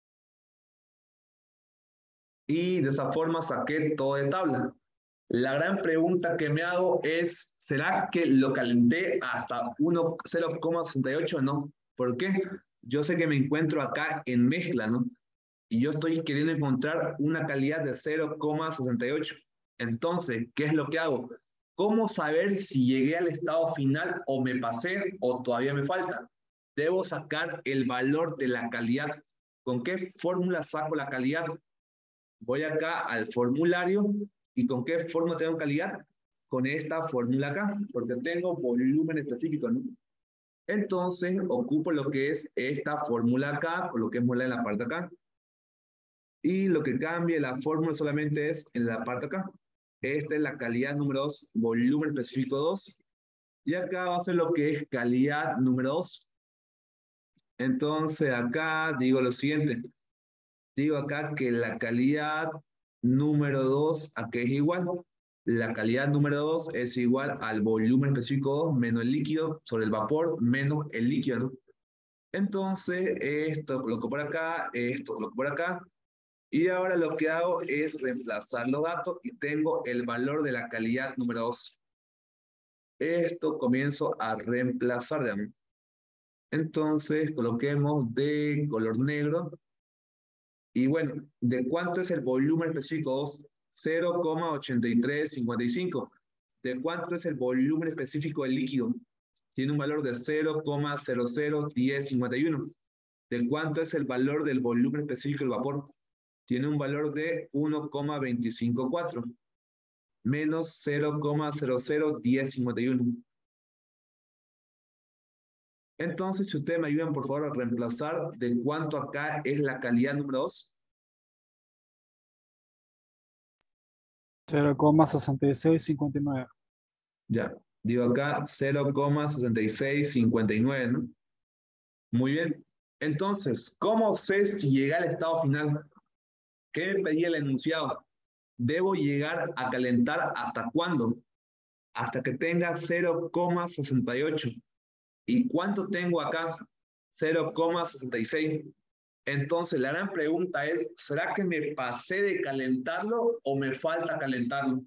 Y de esa forma saqué todo de tabla. La gran pregunta que me hago es, ¿será que lo calenté hasta 0,68 o no? ¿Por qué? Yo sé que me encuentro acá en mezcla, ¿no? Y yo estoy queriendo encontrar una calidad de 0,68. Entonces, ¿qué es lo que hago? ¿Cómo saber si llegué al estado final o me pasé o todavía me falta? Debo sacar el valor de la calidad. ¿Con qué fórmula saco la calidad? Voy acá al formulario y ¿con qué fórmula tengo calidad? Con esta fórmula acá, porque tengo volumen específico, ¿no? Entonces, ocupo lo que es esta fórmula acá, coloquémosla en la parte acá. Y lo que cambia la fórmula solamente es en la parte acá. Esta es la calidad número 2, volumen específico 2. Y acá va a ser lo que es calidad número 2. Entonces acá digo lo siguiente. Digo acá que la calidad número 2 aquí es igual. La calidad número 2 es igual al volumen específico 2 menos el líquido sobre el vapor menos el líquido, ¿no? Entonces esto coloco por acá, esto coloco por acá. Y ahora lo que hago es reemplazar los datos y tengo el valor de la calidad número 2. Esto comienzo a reemplazar, digamos. Entonces coloquemos de color negro. Y bueno, ¿de cuánto es el volumen específico 2? 0,8355. ¿De cuánto es el volumen específico del líquido? Tiene un valor de 0,001051. ¿De cuánto es el valor del volumen específico del vapor? Tiene un valor de 1,254 menos 0,001051. Entonces, si ustedes me ayudan, por favor, a reemplazar de cuánto acá es la calidad número 2. 0,6659. Ya, digo acá 0,6659, ¿no? Muy bien. Entonces, ¿cómo sé si llegué al estado final? ¿Qué me pedía el enunciado? Debo llegar a calentar ¿hasta cuándo? Hasta que tenga 0,68. ¿Y cuánto tengo acá? 0,66. Entonces, la gran pregunta es, ¿será que me pasé de calentarlo o me falta calentarlo?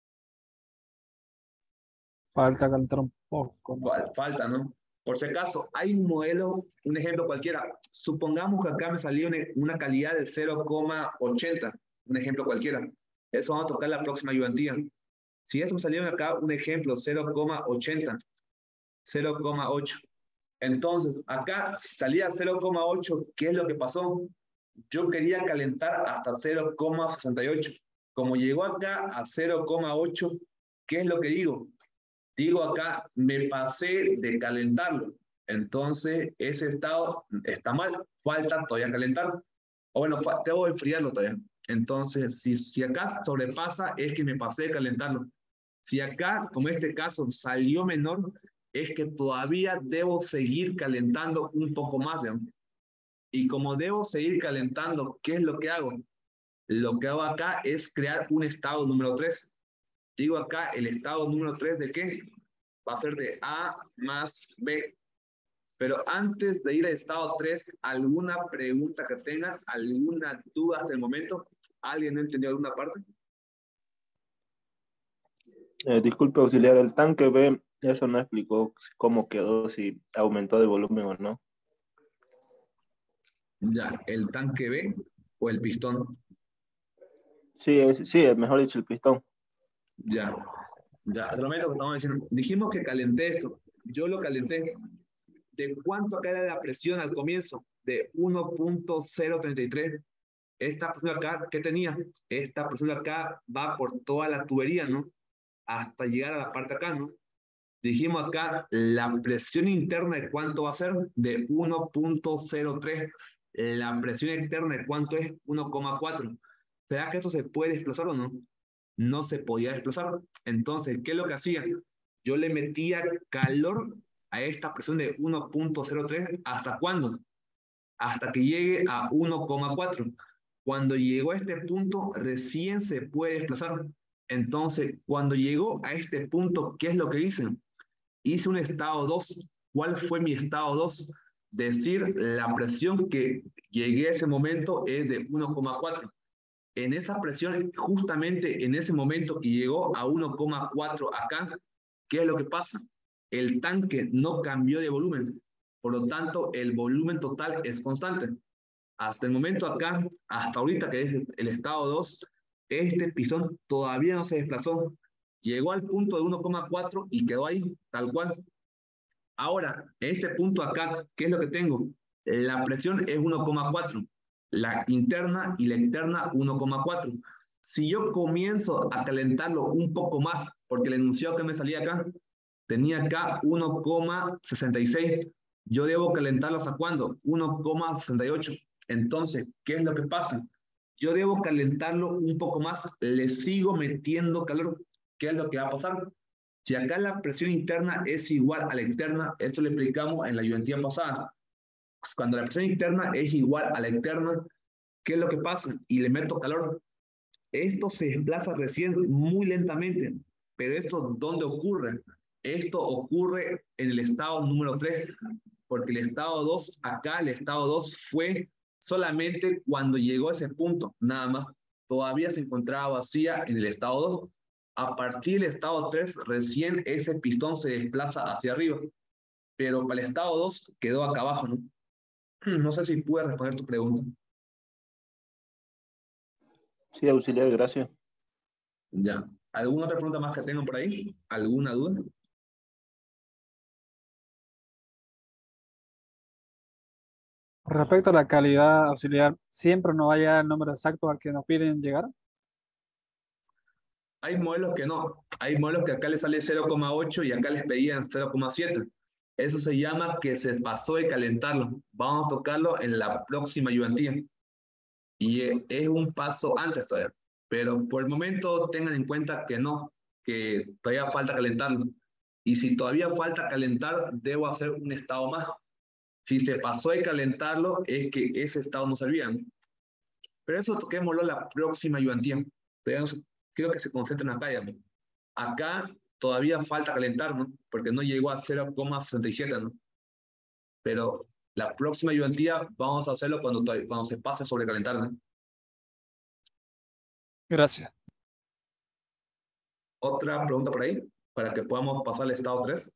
Falta calentar un poco, ¿no? Falta, ¿no? Por si acaso, hay un modelo, un ejemplo cualquiera. Supongamos que acá me salió una calidad de 0,80, un ejemplo cualquiera. Eso vamos a tocar la próxima ayudantía. Si esto me salió acá, un ejemplo, 0,80, 0,8. Entonces, acá salía 0,8, ¿qué es lo que pasó? Yo quería calentar hasta 0,68. Como llegó acá a 0,8, ¿qué es lo que digo? Digo acá, me pasé de calentarlo. Entonces, ese estado está mal. Falta todavía calentar. O bueno, debo enfriarlo todavía. Entonces, si acá sobrepasa, es que me pasé de calentarlo. Si acá, como este caso, salió menor, es que todavía debo seguir calentando un poco más. ¿No? Y como debo seguir calentando, ¿qué es lo que hago? Lo que hago acá es crear un estado número 3. Digo acá, el estado número 3 ¿de qué? Va a ser de A más B. Pero antes de ir al estado 3, ¿alguna pregunta que tengan? ¿Alguna duda hasta el momento? ¿Alguien no entendió alguna parte? Disculpe, auxiliar, el tanque B, eso no explicó cómo quedó, si aumentó de volumen o no. Ya, ¿el tanque B o el pistón? Sí, mejor dicho, el pistón. Ya, hasta el momento que estamos diciendo, dijimos que calenté esto. Yo lo calenté. ¿De cuánto acá era la presión al comienzo? De 1,033. Esta presión acá, ¿qué tenía? Esta presión acá va por toda la tubería, ¿no? Hasta llegar a la parte acá, ¿no? Dijimos acá, la presión interna de cuánto va a ser, de 1,03. La presión externa de cuánto es, 1,4. ¿Será que esto se puede desplazar o no? No se podía desplazar. Entonces, ¿qué es lo que hacía? Yo le metía calor a esta presión de 1.03. ¿Hasta cuándo? Hasta que llegue a 1,4. Cuando llegó a este punto, recién se puede desplazar. Entonces, cuando llegó a este punto, ¿qué es lo que hice? Hice un estado 2. ¿Cuál fue mi estado 2? Decir, la presión que llegué a ese momento es de 1,4. En esa presión, justamente en ese momento que llegó a 1,4 acá, ¿qué es lo que pasa? El tanque no cambió de volumen, por lo tanto, el volumen total es constante. Hasta el momento acá, hasta ahorita que es el estado 2, este pistón todavía no se desplazó. Llegó al punto de 1,4 y quedó ahí, tal cual. Ahora, este punto acá, ¿qué es lo que tengo? La presión es 1,4, la interna y la externa 1,4. Si yo comienzo a calentarlo un poco más, porque el enunciado que me salía acá, tenía acá 1,66, yo debo calentarlo ¿hasta cuándo? 1,68. Entonces, ¿qué es lo que pasa? Yo debo calentarlo un poco más, le sigo metiendo calor. ¿Qué es lo que va a pasar? Si acá la presión interna es igual a la externa, esto lo explicamos en la ayudantía pasada. Pues cuando la presión interna es igual a la externa, ¿qué es lo que pasa? Y le meto calor. Esto se desplaza recién muy lentamente, pero esto ¿dónde ocurre? Esto ocurre en el estado número 3, porque el estado 2, acá el estado 2 fue solamente cuando llegó a ese punto, nada más. Todavía se encontraba vacía en el estado 2. A partir del estado 3, recién ese pistón se desplaza hacia arriba, pero para el estado 2 quedó acá abajo, ¿no? No sé si pude responder tu pregunta. Sí, auxiliar, gracias. Ya. ¿Alguna otra pregunta más que tengan por ahí? ¿Alguna duda? Respecto a la calidad auxiliar, ¿siempre nos va a llegar el número exacto al que nos piden llegar? Hay modelos que no. Hay modelos que acá les sale 0,8 y acá les pedían 0,7. Eso se llama que se pasó de calentarlo. Vamos a tocarlo en la próxima ayudantía. Y es un paso antes todavía. Pero por el momento tengan en cuenta que no, que todavía falta calentarlo. Y si todavía falta calentar, debo hacer un estado más. Si se pasó de calentarlo, es que ese estado no servía, ¿no? Pero eso toquémoslo la próxima ayudantía. Quiero que se concentren acá ya, ¿no? Acá todavía falta calentar, ¿no? Porque no llegó a 0,67, ¿no? Pero la próxima ayudantía vamos a hacerlo cuando se pase sobre calentar, ¿no? Gracias. Otra pregunta por ahí, para que podamos pasar al estado 3.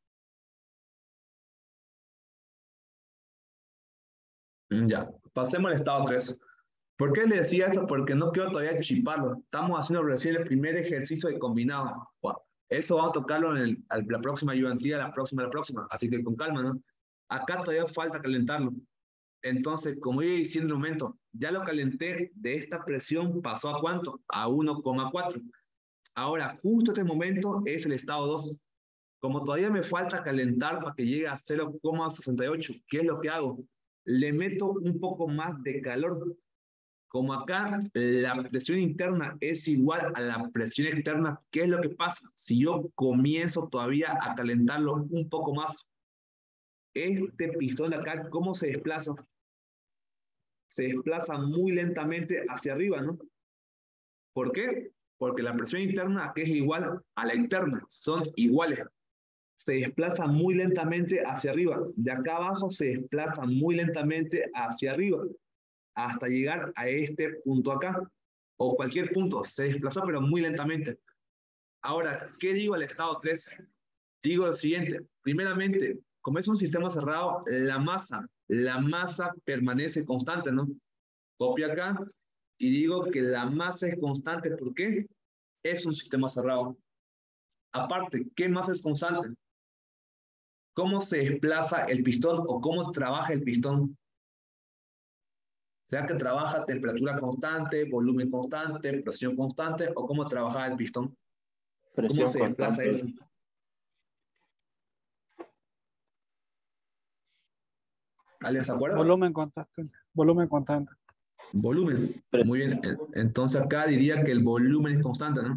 Ya, pasemos al estado 3. ¿Por qué le decía esto? Porque no quiero todavía chiparlo. Estamos haciendo recién el primer ejercicio de combinado. Bueno, eso vamos a tocarlo en la próxima ayudantía, la próxima. Así que con calma, ¿no? Acá todavía falta calentarlo. Entonces, como iba diciendo en un momento, ya lo calenté, de esta presión pasó ¿a cuánto? A 1,4. Ahora, justo este momento es el estado 2. Como todavía me falta calentar para que llegue a 0,68, ¿qué es lo que hago? Le meto un poco más de calor. Como acá la presión interna es igual a la presión externa, ¿qué es lo que pasa? Si yo comienzo todavía a calentarlo un poco más, este pistón de acá, ¿cómo se desplaza? Se desplaza muy lentamente hacia arriba, ¿no? ¿Por qué? Porque la presión interna aquí es igual a la externa, son iguales. Se desplaza muy lentamente hacia arriba. De acá abajo se desplaza muy lentamente hacia arriba, hasta llegar a este punto acá, o cualquier punto, se desplazó pero muy lentamente. Ahora, ¿qué digo al estado 3? Digo lo siguiente, primeramente, como es un sistema cerrado, la masa permanece constante, ¿no? Copio acá y digo que la masa es constante. ¿Por qué? Es un sistema cerrado. Aparte, ¿qué masa es constante? ¿Cómo se desplaza el pistón o cómo trabaja el pistón? ¿Será que trabaja a temperatura constante, volumen constante, presión constante o cómo trabaja el pistón? ¿Cómo Presión se desplaza constante. esto? ¿Alguien se acuerda? Volumen constante. Volumen constante. Volumen. Pero- Muy bien. Entonces acá diría que el volumen es constante, ¿no?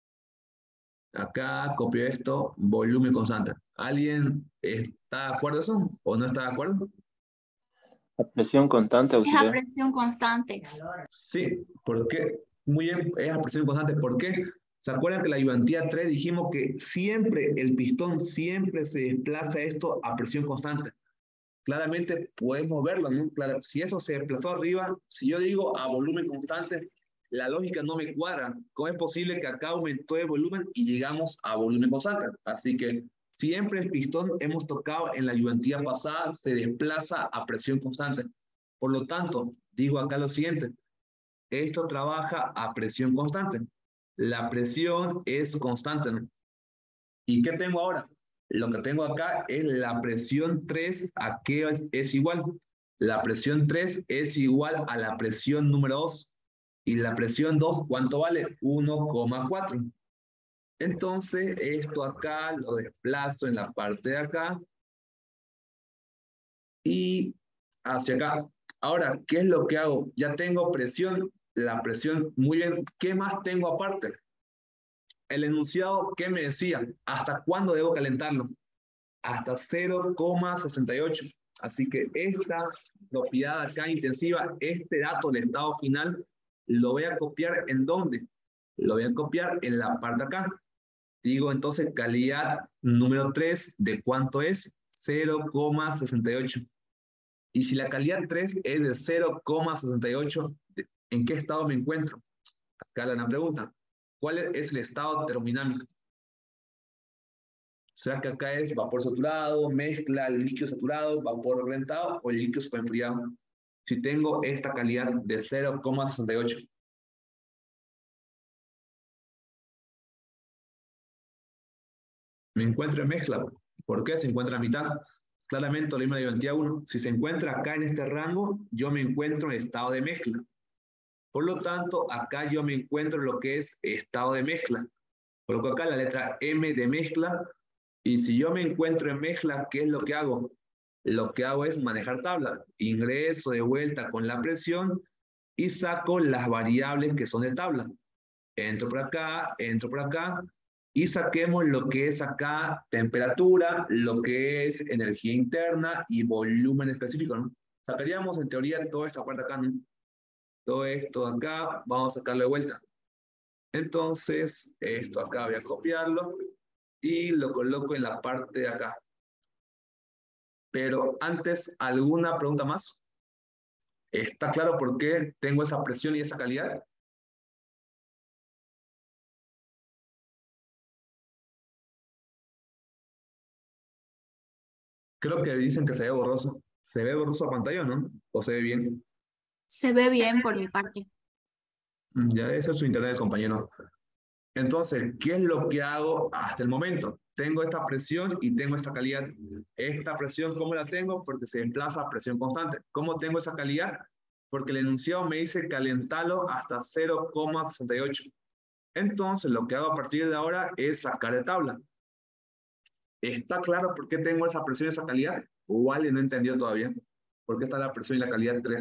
Acá copio esto, volumen constante. ¿Alguien está de acuerdo eso o no está de acuerdo? La presión constante Es a auxiliar. presión constante. Sí, ¿por qué? Muy bien, es a presión constante. ¿Por qué? ¿Se acuerdan que la ayudantía 3 dijimos que siempre el pistón siempre se desplaza esto a presión constante? Claramente podemos verlo, ¿no? Claro, si eso se desplazó arriba, si yo digo a volumen constante, la lógica no me cuadra. ¿Cómo es posible que acá aumentó el volumen y llegamos a volumen constante? Así que siempre el pistón, hemos tocado en la ayudantía pasada, se desplaza a presión constante. Por lo tanto, digo acá lo siguiente, esto trabaja a presión constante. La presión es constante, ¿no? ¿Y qué tengo ahora? Lo que tengo acá es la presión 3, ¿a qué es igual? La presión 3 es igual a la presión número 2. Y la presión 2, ¿cuánto vale? 1,4. Entonces, esto acá lo desplazo en la parte de acá y hacia acá. Ahora, ¿qué es lo que hago? Ya tengo presión, la presión, muy bien. ¿Qué más tengo aparte? El enunciado, ¿qué me decía? ¿Hasta cuándo debo calentarlo? Hasta 0,68. Así que esta propiedad acá intensiva, este dato del estado final, lo voy a copiar ¿en dónde? Lo voy a copiar en la parte acá. Digo entonces calidad número 3, ¿de cuánto es? 0,68. Y si la calidad 3 es de 0,68, ¿en qué estado me encuentro? Acá la pregunta. ¿Cuál es el estado termodinámico? ¿Será que acá es vapor saturado, mezcla, líquido saturado, vapor reventado o líquido superenfriado? Si tengo esta calidad de 0,68. Me encuentro en mezcla. ¿Por qué se encuentra a mitad? Claramente lo mismo de ayudantía 1. Si se encuentra acá en este rango, yo me encuentro en estado de mezcla. Por lo tanto, acá yo me encuentro en lo que es estado de mezcla. Coloco acá la letra M de mezcla. Y si yo me encuentro en mezcla, ¿qué es lo que hago? Lo que hago es manejar tabla. Ingreso de vuelta con la presión y saco las variables que son de tabla. Entro por acá y saquemos lo que es acá temperatura, lo que es energía interna y volumen específico, ¿no? Sacaríamos en teoría toda esta parte acá, ¿no? Todo esto acá, vamos a sacarlo de vuelta. Entonces, esto acá voy a copiarlo y lo coloco en la parte de acá. Pero antes, ¿alguna pregunta más? ¿Está claro por qué tengo esa presión y esa calidad? Creo que dicen que se ve borroso. ¿Se ve borroso a pantalla o no? ¿O se ve bien? Se ve bien por mi parte. Ya debe ser su internet del compañero. Entonces, ¿qué es lo que hago hasta el momento? Tengo esta presión y tengo esta calidad. Esta presión, ¿cómo la tengo? Porque se desplaza a presión constante. ¿Cómo tengo esa calidad? Porque el enunciado me dice calentarlo hasta 0,68. Entonces, lo que hago a partir de ahora es sacar de tabla. ¿Está claro por qué tengo esa presión y esa calidad? ¿O alguien no entendió todavía? ¿Por qué está la presión y la calidad 3?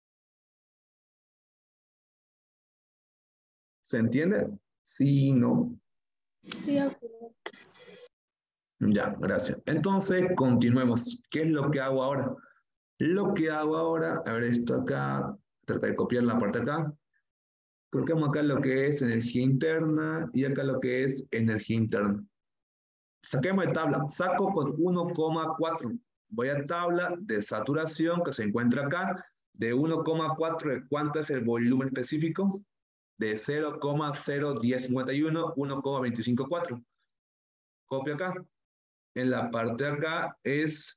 ¿Se entiende? Sí, no. Sí, auxiliar. Ya, gracias. Entonces, continuemos. ¿Qué es lo que hago ahora? Lo que hago ahora, a ver esto acá, trata de copiar la parte acá. Colocamos acá lo que es energía interna y acá lo que es energía interna. Saquemos de tabla. Saco con 1,4. Voy a tabla de saturación que se encuentra acá. De 1,4, ¿de cuánto es el volumen específico? De 0,0151, 1,254. Copio acá. En la parte de acá es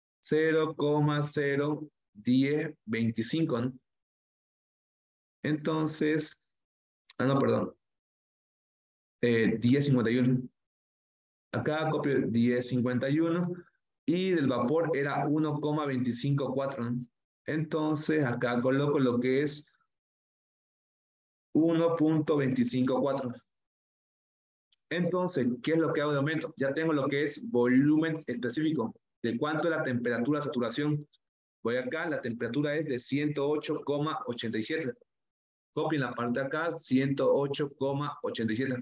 0,01025, ¿no? Entonces, no, perdón, 1051. Acá copio 1051 y del vapor era 1,254, ¿no? Entonces, acá coloco lo que es 1,254. Entonces, ¿qué es lo que hago de aumento? Ya tengo lo que es volumen específico. ¿De cuánto es la temperatura de saturación? Voy acá, la temperatura es de 108,87. Copien la parte de acá, 108,87.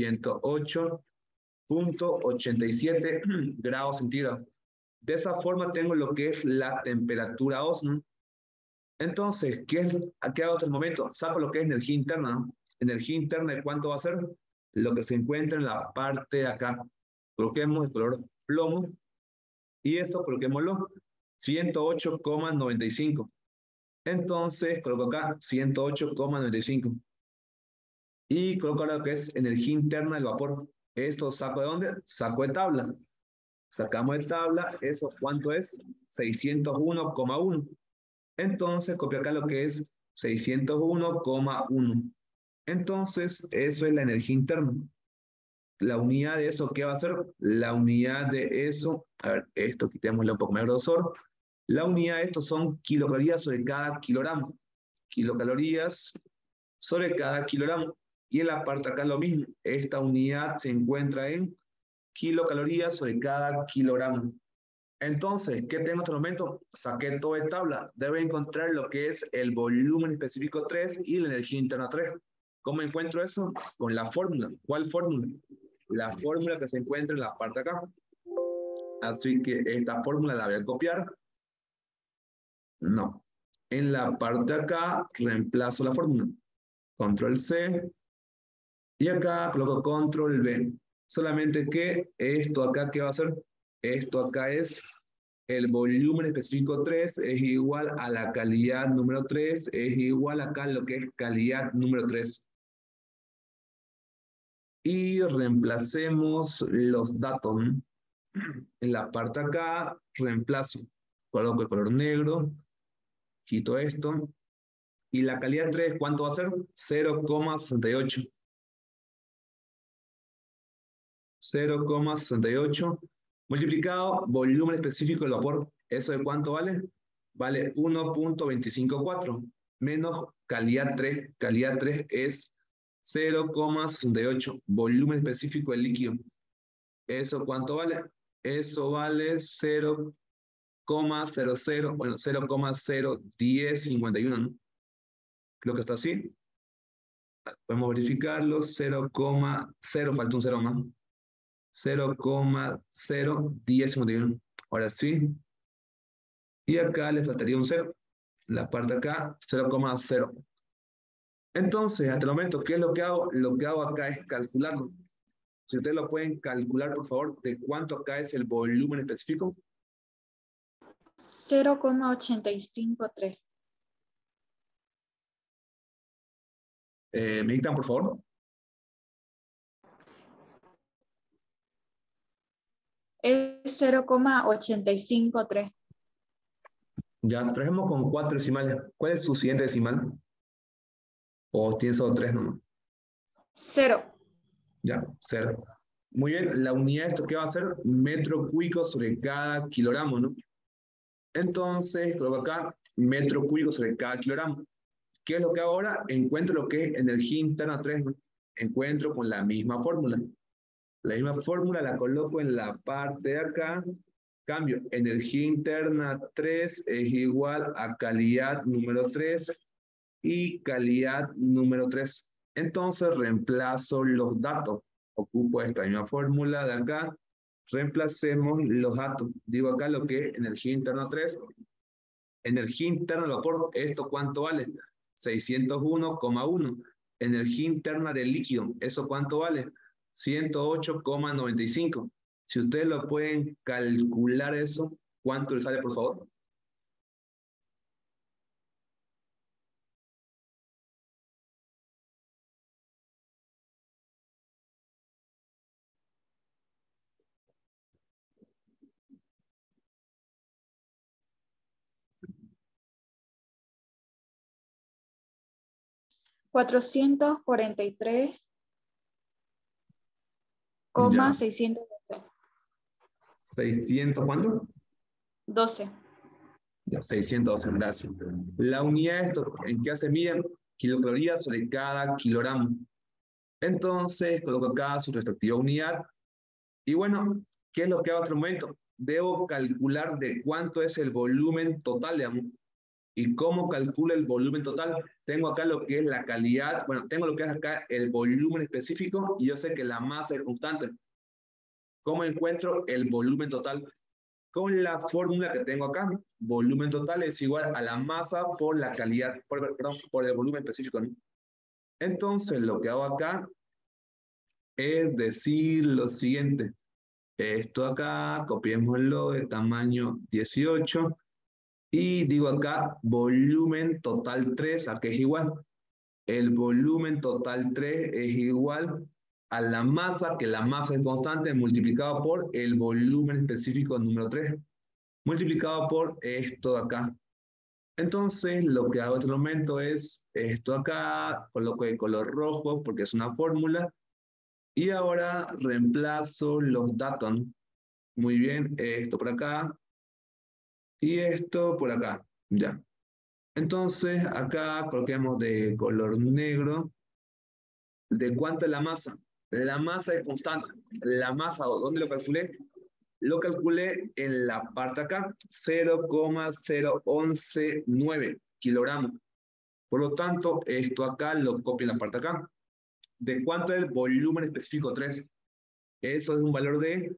108,87 grados centígrados. De esa forma tengo lo que es la temperatura ósea. Entonces, ¿qué hago hasta el momento? Saco lo que es energía interna, ¿no? Energía interna, ¿de cuánto va a ser? Lo que se encuentra en la parte de acá. Coloquemos el color plomo. Y eso, coloquémoslo, 108,95. Entonces, coloco acá 108,95. Y coloco ahora lo que es energía interna del vapor. ¿Esto saco de dónde? Saco de tabla. Sacamos de tabla, ¿eso cuánto es? 601,1. Entonces, copio acá lo que es 601,1. Entonces, eso es la energía interna. La unidad de eso, ¿qué va a ser? La unidad de eso, a ver, esto quitémosle un poco más de grosor. La unidad de esto son kilocalorías sobre cada kilogramo. Kilocalorías sobre cada kilogramo. Y en la parte acá lo mismo. Esta unidad se encuentra en kilocalorías sobre cada kilogramo. Entonces, ¿qué tengo en este momento? Saqué todo de tabla. Debe encontrar lo que es el volumen específico 3 y la energía interna 3. ¿Cómo encuentro eso? Con la fórmula. ¿Cuál fórmula? La fórmula que se encuentra en la parte de acá. Así que esta fórmula la voy a copiar. No. En la parte de acá reemplazo la fórmula. Control C. Y acá coloco Control V. Solamente que esto acá, ¿qué va a ser? Esto acá es el volumen específico 3 es igual a la calidad número 3, es igual acá a lo que es calidad número 3. Y reemplacemos los datos. En la parte acá, reemplazo. Coloco el color negro, quito esto. Y la calidad 3, ¿cuánto va a ser? 0,68. 0,68 multiplicado volumen específico del vapor. ¿Eso de cuánto vale? Vale 1,254 menos calidad 3. Calidad 3 es 0,68 volumen específico del líquido. ¿Eso cuánto vale? Eso vale 0,00, bueno, 0,01051, ¿no? Creo que está así. Podemos verificarlo. 0,0, falta un 0 más. 0,01051. Ahora sí. Y acá le faltaría un 0. La parte de acá, 0,0. Entonces, hasta el momento, ¿qué es lo que hago? Lo que hago acá es calcularlo. Si ustedes lo pueden calcular, por favor, de cuánto acá es el volumen específico. 0,853. ¿Me dictan, por favor? Es 0,853. Ya, trabajemos con 4 decimales. ¿Cuál es su siguiente decimal? ¿O tiene solo 3 nomás? 0. Ya, 0. Muy bien, la unidad de esto, ¿qué va a ser? Metro cúbico sobre cada kilogramo, ¿no? Entonces, coloco acá, metro cúbico sobre cada kilogramo. ¿Qué es lo que hago ahora? Encuentro lo que es energía interna 3, ¿no? Encuentro con la misma fórmula. La misma fórmula la coloco en la parte de acá. Cambio, energía interna 3 es igual a calidad número 3 y calidad número 3. Entonces reemplazo los datos. Ocupo esta misma fórmula de acá. Reemplacemos los datos. Digo acá lo que es energía interna 3. Energía interna del vapor, ¿esto cuánto vale? 601,1. Energía interna del líquido, ¿eso cuánto vale? 108,95. Si ustedes lo pueden calcular eso, ¿cuánto les sale, por favor? Ya. 443,612. 600, ¿cuánto? 12. Ya, 612, gracias. La unidad de esto, ¿en qué se miden? Kilocalorías sobre cada kilogramo. Entonces, coloco acá su respectiva unidad. Y bueno, ¿qué es lo que hago hasta el momento? debo calcular de cuánto es el volumen total, digamos. ¿Y cómo calculo el volumen total? Tengo acá lo que es la calidad, bueno, tengo lo que es acá el volumen específico y yo sé que la masa es constante. ¿Cómo encuentro el volumen total? Con la fórmula que tengo acá, volumen total es igual a la masa por la calidad, perdón, por el volumen específico, ¿no? Entonces, lo que hago acá es decir lo siguiente. Esto acá, copiémoslo de tamaño 18 y digo acá volumen total 3, ¿a qué es igual? El volumen total 3 es igual a la masa, que la masa es constante, multiplicado por el volumen específico número 3, multiplicado por esto de acá. Entonces, lo que hago en este momento es esto acá, coloco de color rojo porque es una fórmula, y ahora reemplazo los datos, ¿no? Muy bien, esto por acá y esto por acá, ya. Entonces, acá coloquemos de color negro. ¿De cuánto es la masa? La masa es constante. La masa, ¿dónde lo calculé? Lo calculé en la parte acá, 0,0119 kilogramos. Por lo tanto, esto acá lo copio en la parte acá. ¿De cuánto es el volumen específico 3? Eso es un valor de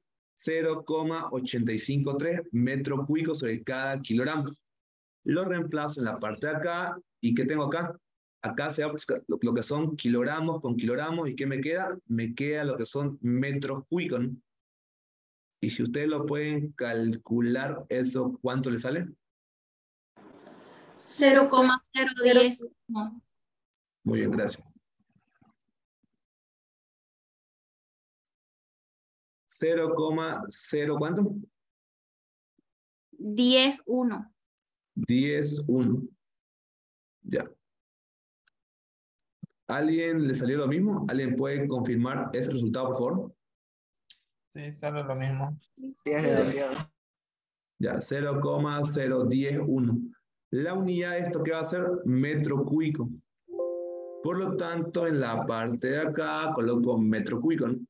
0,853 metros cúbicos sobre cada kilogramo. Lo reemplazo en la parte de acá. ¿Y qué tengo acá? Acá se va lo que son kilogramos con kilogramos. ¿Y qué me queda? Me queda lo que son metros cúbicos, ¿no? Y si ustedes lo pueden calcular, ¿eso cuánto le sale? 0,010. Muy bien, gracias. 0,0 ¿cuánto? 10,1. 10,1. Ya. ¿Alguien le salió lo mismo? ¿Alguien puede confirmar ese resultado, por favor? Sí, sale lo mismo. Ya, 0,0101. La unidad de esto, ¿qué va a ser? Metro cúbico. Por lo tanto, en la parte de acá coloco metro cúbico, ¿no?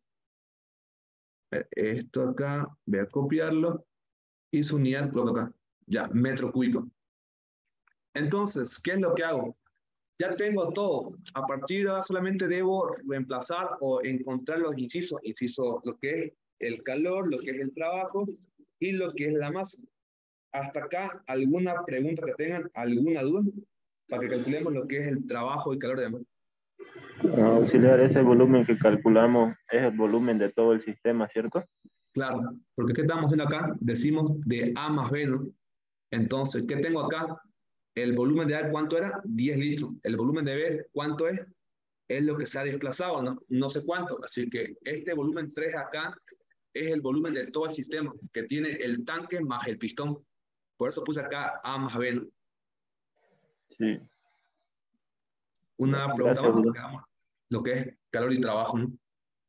Esto acá, voy a copiarlo. Y su unidad coloco acá. Ya, metro cúbico. Entonces, ¿qué es lo que hago? Ya tengo todo. A partir de ahora solamente debo reemplazar o encontrar los incisos. Inciso, lo que es el calor, lo que es el trabajo y lo que es la masa. Hasta acá, ¿alguna pregunta que tengan? ¿Alguna duda? Para que calculemos lo que es el trabajo y calor de demás. Auxiliar, ese volumen que calculamos es el volumen de todo el sistema, ¿cierto? Claro, porque ¿qué estamos haciendo acá? Decimos de A más B, ¿no? Entonces, ¿qué tengo acá? El volumen de A, ¿cuánto era? 10 litros. El volumen de B, ¿cuánto es? Es lo que se ha desplazado, ¿no? No sé cuánto. Así que este volumen 3 acá es el volumen de todo el sistema, que tiene el tanque más el pistón. Por eso puse acá A más B, ¿no? Sí. Una pregunta Gracias, más, Bruno. quedamos. Lo que es calor y trabajo, ¿no?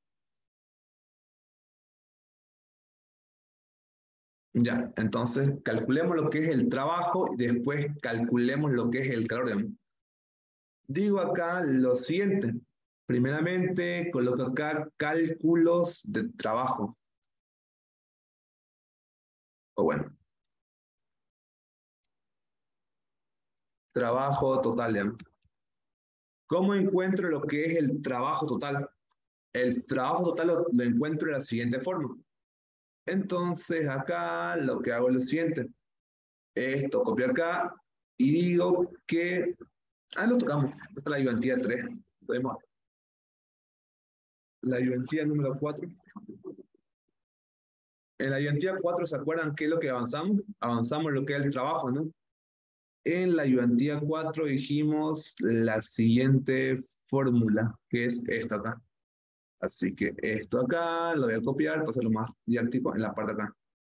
Ya, entonces calculemos lo que es el trabajo y después calculemos lo que es el calor. Digo acá lo siguiente. Primeramente, coloco acá cálculos de trabajo. O bueno, trabajo total, digamos. ¿Cómo encuentro lo que es el trabajo total? El trabajo total lo encuentro de la siguiente forma. Entonces acá lo que hago es lo siguiente. Esto copio acá y digo que... lo tocamos. Esta es la ayudantía 3. Podemos... La ayudantía número 4. En la ayudantía 4, ¿se acuerdan qué es lo que avanzamos? Avanzamos lo que es el trabajo, ¿no? En la ayudantía 4 dijimos la siguiente fórmula, que es esta acá. Así que esto acá lo voy a copiar para hacerlo más didáctico en la parte de acá.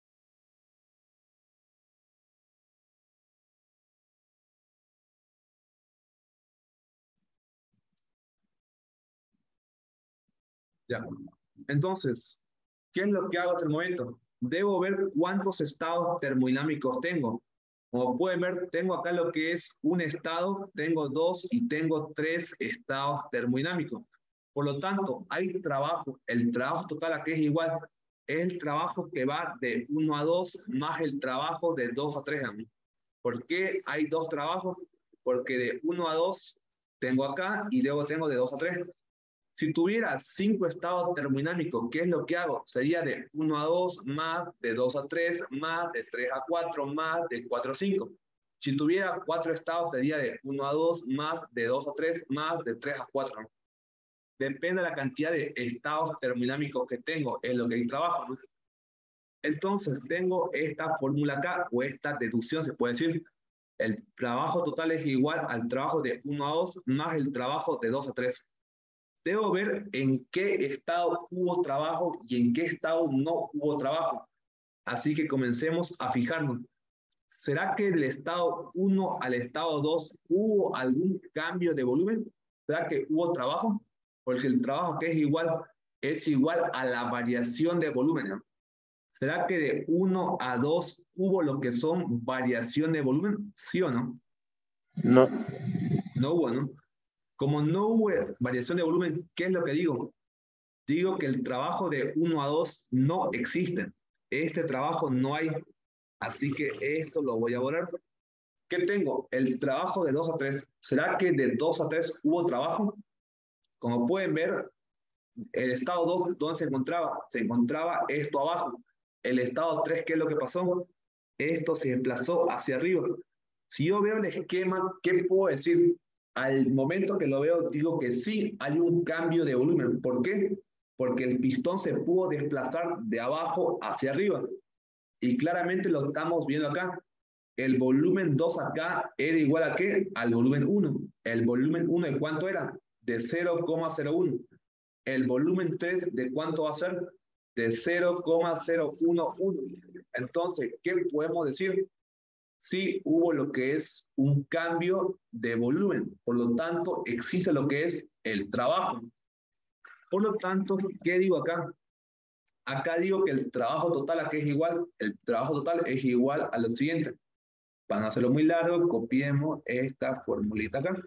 Ya. Entonces, ¿qué es lo que hago hasta el momento? Debo ver cuántos estados termodinámicos tengo. Como pueden ver, tengo acá lo que es un estado, tengo 2 y tengo 3 estados termodinámicos. Por lo tanto, hay trabajo. El trabajo total aquí es igual es el trabajo que va de 1 a 2 más el trabajo de 2 a 3. ¿Por qué hay dos trabajos? Porque de 1 a 2 tengo acá y luego tengo de 2 a 3. Si tuviera 5 estados termodinámicos, ¿qué es lo que hago? Sería de 1 a 2 más de 2 a 3 más de 3 a 4 más de 4 a 5. Si tuviera 4 estados, sería de 1 a 2 más de 2 a 3 más de 3 a 4. Depende de la cantidad de estados termodinámicos que tengo, es lo que hay trabajo, ¿no? Entonces, tengo esta fórmula acá, o esta deducción, se puede decir. El trabajo total es igual al trabajo de 1 a 2 más el trabajo de 2 a 3. Debo ver en qué estado hubo trabajo y en qué estado no hubo trabajo. Así que comencemos a fijarnos. ¿Será que del estado 1 al estado 2 hubo algún cambio de volumen? ¿Será que hubo trabajo? Porque el trabajo que es igual a la variación de volumen, ¿no? ¿Será que de 1 a 2 hubo lo que son variación de volumen? ¿Sí o no? No. No hubo, ¿no? Como no hubo variación de volumen, ¿qué es lo que digo? Digo que el trabajo de 1 a 2 no existe. Este trabajo no hay. Así que esto lo voy a borrar. ¿Qué tengo? El trabajo de 2 a 3. ¿Será que de 2 a 3 hubo trabajo? Como pueden ver, el estado 2, ¿dónde se encontraba? Se encontraba esto abajo. El estado 3, ¿qué es lo que pasó? Esto se desplazó hacia arriba. Si yo veo el esquema, ¿qué puedo decir? Al momento que lo veo, digo que sí hay un cambio de volumen. ¿Por qué? Porque el pistón se pudo desplazar de abajo hacia arriba. Y claramente lo estamos viendo acá. El volumen 2 acá era igual a ¿qué? Al volumen 1. ¿El volumen 1 de cuánto era? De 0,01. ¿El volumen 3 de cuánto va a ser? De 0,011. Entonces, ¿qué podemos decir? Sí hubo lo que es un cambio de volumen. Por lo tanto, existe lo que es el trabajo. Por lo tanto, ¿qué digo acá? Acá digo que el trabajo total aquí es igual. El trabajo total es igual a lo siguiente. Para no hacerlo muy largo, copiemos esta formulita acá.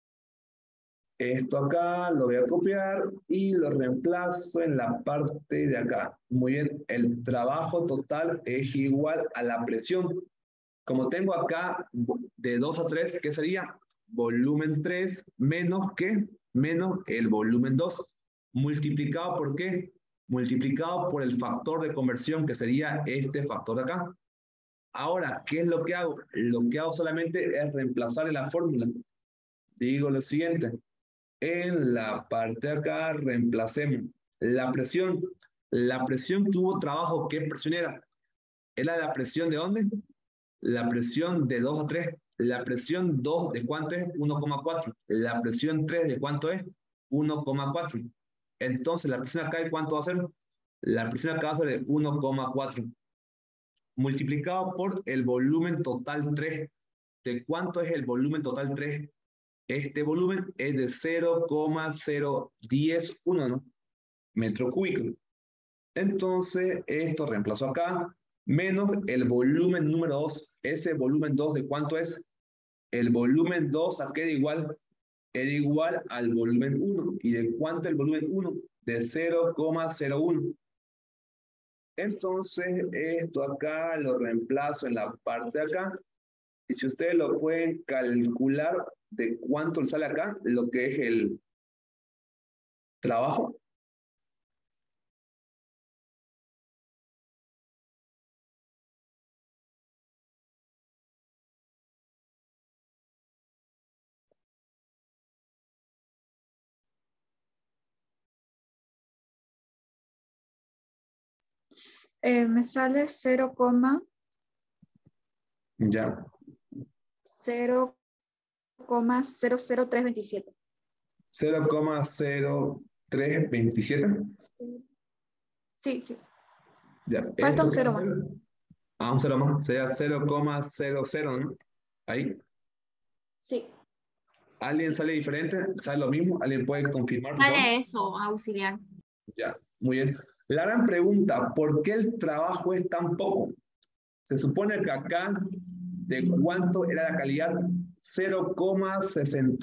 Esto acá lo voy a copiar y lo reemplazo en la parte de acá. Muy bien, el trabajo total es igual a la presión. Como tengo acá de 2 a 3, ¿qué sería? Volumen 3 menos ¿qué? Menos el volumen 2. ¿Multiplicado por qué? Multiplicado por el factor de conversión, que sería este factor de acá. Ahora, ¿qué es lo que hago? Lo que hago solamente es reemplazar en la fórmula. Digo lo siguiente. En la parte de acá reemplacemos la presión. La presión que hubo trabajo, ¿qué presión era? ¿Era la presión de dónde? La presión de 2 a 3. La presión 2 ¿de cuánto es? 1,4. La presión 3 ¿de cuánto es? 1,4. Entonces, la presión acá ¿de cuánto va a ser? La presión acá va a ser de 1,4. Multiplicado por el volumen total 3. ¿De cuánto es el volumen total 3? Este volumen es de 0,0101, ¿no? Metro cúbico. Entonces, esto reemplazo acá, menos el volumen número 2. Ese volumen 2, ¿de cuánto es? El volumen 2, ¿a qué era igual? Era igual al volumen 1. ¿Y de cuánto el volumen 1? De 0,01. Entonces, esto acá lo reemplazo en la parte de acá. Y si ustedes lo pueden calcular de cuánto le sale acá, lo que es el trabajo. Me sale 0,00327. 0,0327. Sí, sí. Ya. Falta un ¿Esto qué 0 va a más. ser? Un 0 más. Sería 0,00, ¿no? Ahí. Sí. ¿Alguien sale diferente? ¿Sale lo mismo? ¿Alguien puede confirmar, por favor? Sale eso, auxiliar. Ya, muy bien. La gran pregunta, ¿por qué el trabajo es tan poco? Se supone que acá, ¿de cuánto era la calidad?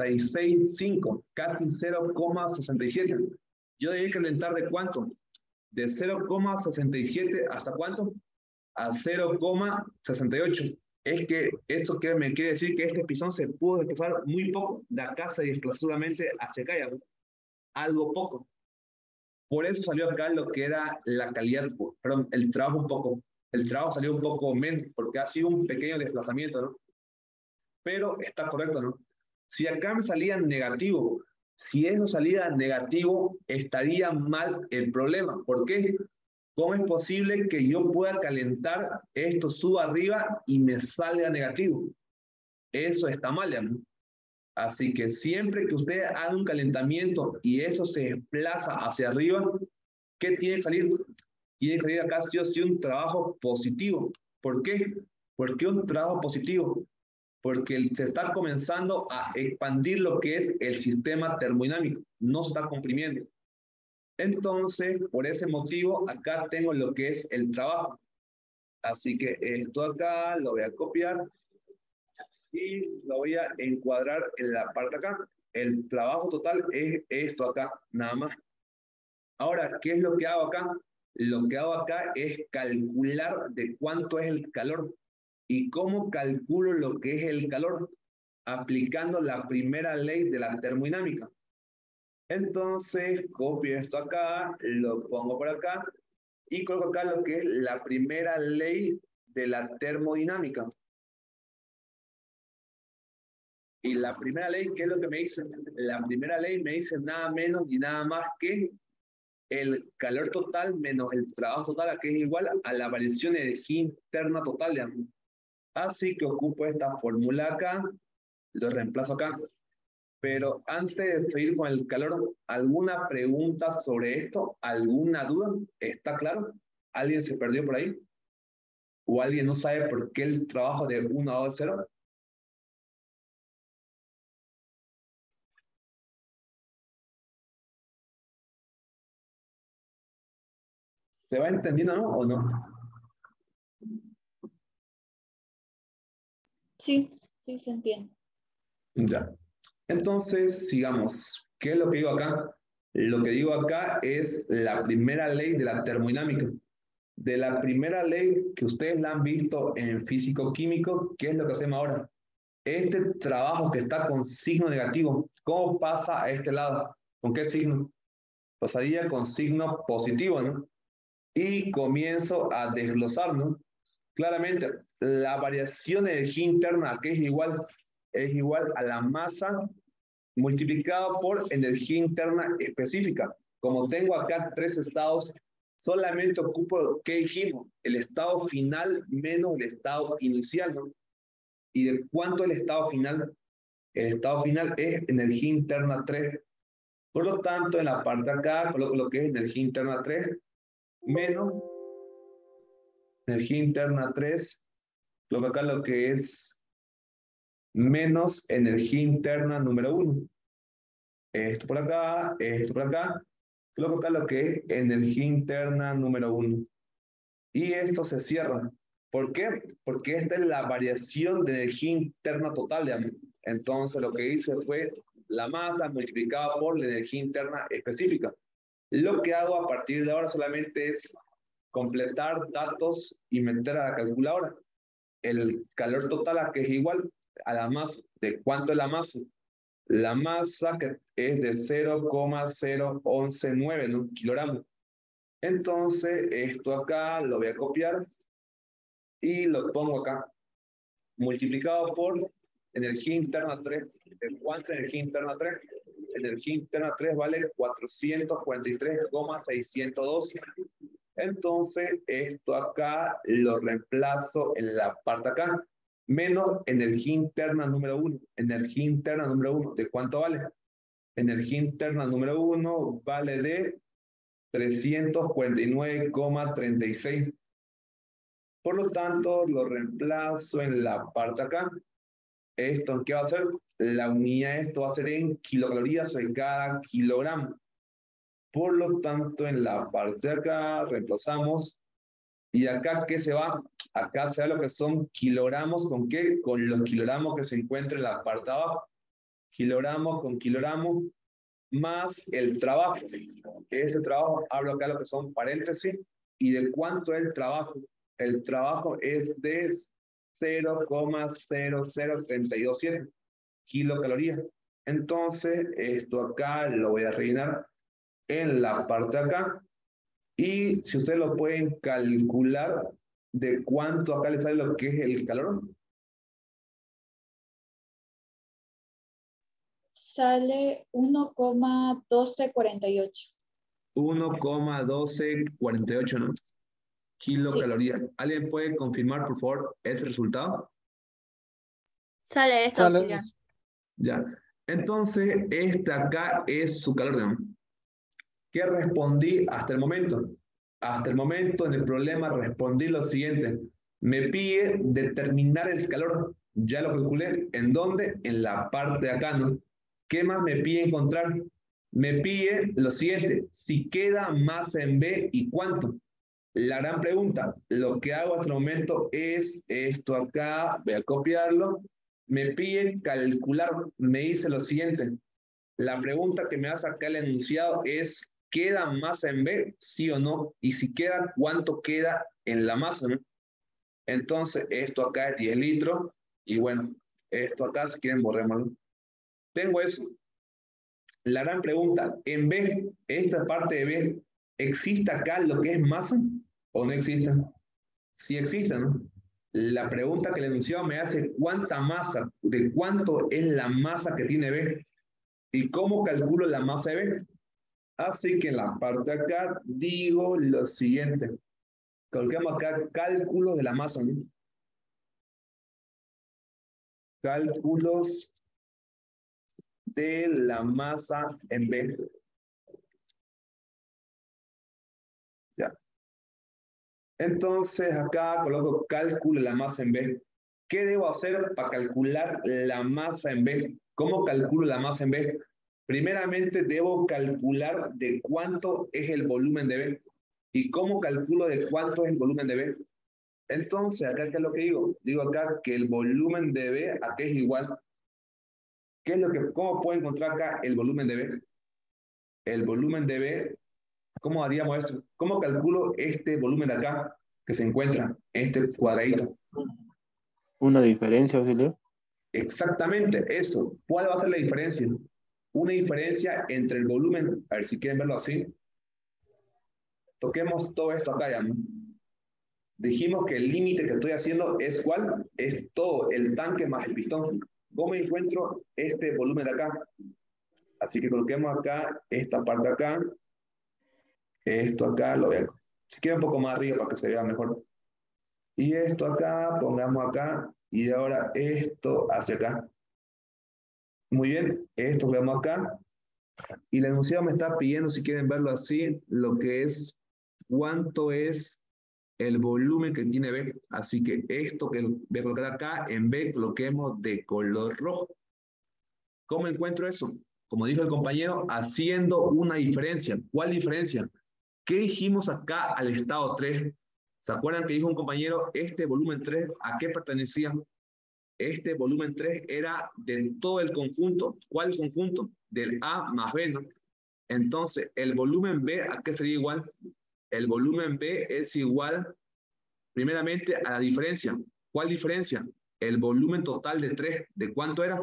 0,665, casi 0,67. Yo debí calentar ¿de cuánto? de 0,67 ¿hasta cuánto? A 0,68. Es que eso que me quiere decir que este pisón se pudo desplazar muy poco. De acá se desplazó solamente hacia acá, algo poco. Por eso salió acá lo que era la calidad, perdón, el trabajo un poco. El trabajo salió un poco menos, porque ha sido un pequeño desplazamiento, ¿no? Pero está correcto, ¿no? Si acá me salía negativo, si eso salía negativo, estaría mal el problema. ¿Por qué? ¿Cómo es posible que yo pueda calentar esto, suba arriba y me salga negativo? Eso está mal, ¿no? Así que siempre que usted haga un calentamiento y eso se desplaza hacia arriba, ¿qué tiene que salir? Tiene que salir acá sí o sí un trabajo positivo. ¿Por qué? ¿Por qué un trabajo positivo? Porque se está comenzando a expandir lo que es el sistema termodinámico, no se está comprimiendo. Entonces, por ese motivo, acá tengo lo que es el trabajo. Así que esto acá lo voy a copiar y lo voy a encuadrar en la parte acá. El trabajo total es esto acá, nada más. Ahora, ¿qué es lo que hago acá? Lo que hago acá es calcular de cuánto es el calor. ¿Y cómo calculo lo que es el calor? Aplicando la primera ley de la termodinámica. Entonces, copio esto acá, lo pongo por acá y coloco acá lo que es la primera ley de la termodinámica. Y la primera ley, ¿qué es lo que me dice? La primera ley me dice nada menos ni nada más que el calor total menos el trabajo total, que es igual a la variación de energía interna total, digamos. Así que ocupo esta fórmula acá, lo reemplazo acá. Pero antes de seguir con el calor, ¿alguna pregunta sobre esto? ¿Alguna duda? ¿Está claro? ¿Alguien se perdió por ahí? ¿O alguien no sabe por qué el trabajo de 1 a 2 es 0? ¿Se va entendiendo, no? ¿O no? Sí, sí, se entiende. Ya. Entonces, sigamos. ¿Qué es lo que digo acá? Lo que digo acá es la primera ley de la termodinámica. De la primera ley que ustedes la han visto en físico-químico, ¿qué es lo que hacemos ahora? Este trabajo que está con signo negativo, ¿cómo pasa a este lado? ¿Con qué signo? Pasaría con signo positivo, ¿no? Y comienzo a desglosar, ¿no? Claramente, la variación de energía interna, que es igual a la masa multiplicado por energía interna específica. Como tengo acá 3 estados, solamente ocupo, ¿qué dijimos? El estado final menos el estado inicial, ¿no? ¿Y de cuánto es el estado final? El estado final es energía interna 3. Por lo tanto, en la parte de acá coloco lo que es energía interna 3 menos energía interna 3, coloco acá lo que es menos energía interna número 1. Esto por acá, esto por acá. Coloco acá lo que es energía interna número 1. Y esto se cierra. ¿Por qué? Porque esta es la variación de energía interna total, digamos. Entonces lo que hice fue la masa multiplicada por la energía interna específica. Lo que hago a partir de ahora solamente es completar datos y meter a la calculadora. El calor total, que es igual a la masa. ¿De cuánto es la masa? La masa que es de 0,0119, ¿no? Kilogramos. Entonces, esto acá lo voy a copiar y lo pongo acá. Multiplicado por energía interna 3. ¿De cuánto energía interna 3? Energía interna 3 vale 443,612. Entonces, esto acá lo reemplazo en la parte acá. Menos energía interna número 1. Energía interna número 1. ¿De cuánto vale? Energía interna número 1 vale de 349,36. Por lo tanto, lo reemplazo en la parte acá. ¿Esto en qué va a ser? La unidad de esto va a ser en kilocalorías sobre cada kilogramo. Por lo tanto, en la parte de acá reemplazamos. ¿Y acá qué se va? Acá se va lo que son kilogramos. ¿Con qué? Con los kilogramos que se encuentran en la parte de abajo. Kilogramos con kilogramos. más el trabajo. Ese trabajo, hablo acá lo que son paréntesis, y de cuánto es el trabajo. El trabajo es de 0,00327 kilocalorías. Entonces, esto acá lo voy a rellenar en la parte de acá. Y si ustedes lo pueden calcular de cuánto acá le sale lo que es el calor. Sale 1,1248. 1,1248, ¿no? Sí. Kilocalorías. ¿Alguien puede confirmar, por favor, ese resultado? Sale eso, Sale auxiliar. eso. Ya. Entonces, este acá es su calor, ¿no? ¿Qué respondí hasta el momento? Hasta el momento en el problema respondí lo siguiente. Me pide determinar el calor. Ya lo calculé. ¿En dónde? En la parte de acá, ¿no? ¿Qué más me pide encontrar? Me pide lo siguiente. Si queda masa en B y cuánto. La gran pregunta. Lo que hago hasta el momento es esto acá. Voy a copiarlo. Me pide calcular. Me dice lo siguiente. La pregunta que me hace acá el enunciado es, ¿queda masa en B? ¿Sí o no? Y si queda, ¿cuánto queda en la masa, no? Entonces, esto acá es 10 litros. Y bueno, esto acá, si quieren, borrémoslo. Tengo eso. La gran pregunta, en B, esta parte de B, ¿existe acá lo que es masa o no existe? Sí existe, ¿no? La pregunta que el enunciado me hace, ¿cuánta masa? ¿De cuánto es la masa que tiene B? ¿Y cómo calculo la masa de B? Así que en la parte de acá digo lo siguiente. Colocamos acá cálculos de la masa, ¿no? Cálculos de la masa en B. Ya. Entonces acá coloco cálculo de la masa en B. ¿Qué debo hacer para calcular la masa en B? ¿Cómo calculo la masa en B? Primeramente debo calcular de cuánto es el volumen de B. ¿Y cómo calculo de cuánto es el volumen de B? Entonces, acá, ¿qué es lo que digo? Digo acá que el volumen de B acá es igual. ¿Qué es lo que, cómo puedo encontrar acá el volumen de B? El volumen de B, ¿cómo haríamos esto? ¿Cómo calculo este volumen de acá que se encuentra, este cuadradito? Una diferencia, auxiliar. Exactamente eso. ¿Cuál va a ser la diferencia? Una diferencia entre el volumen, a ver si quieren verlo así. Toquemos todo esto acá ya, ¿no? Dijimos que el límite que estoy haciendo es ¿cuál? Es todo el tanque más el pistón. ¿Cómo encuentro este volumen de acá? Así que coloquemos acá, esta parte acá, esto acá, lo veo. Si quiere un poco más arriba para que se vea mejor. Y esto acá, pongamos acá, y ahora esto hacia acá. Muy bien, esto vemos acá. Y el enunciado me está pidiendo, si quieren verlo así, lo que es cuánto es el volumen que tiene B. Así que esto que voy a colocar acá en B, coloquemos de color rojo. ¿Cómo encuentro eso? Como dijo el compañero, haciendo una diferencia. ¿Cuál diferencia? ¿Qué dijimos acá al estado 3? ¿Se acuerdan que dijo un compañero, este volumen 3, ¿a qué pertenecía? Este volumen 3 era de todo el conjunto. ¿Cuál conjunto? Del A más B, ¿no? Entonces, el volumen B, ¿a qué sería igual? El volumen B es igual, primeramente, a la diferencia. ¿Cuál diferencia? El volumen total de 3. ¿De cuánto era?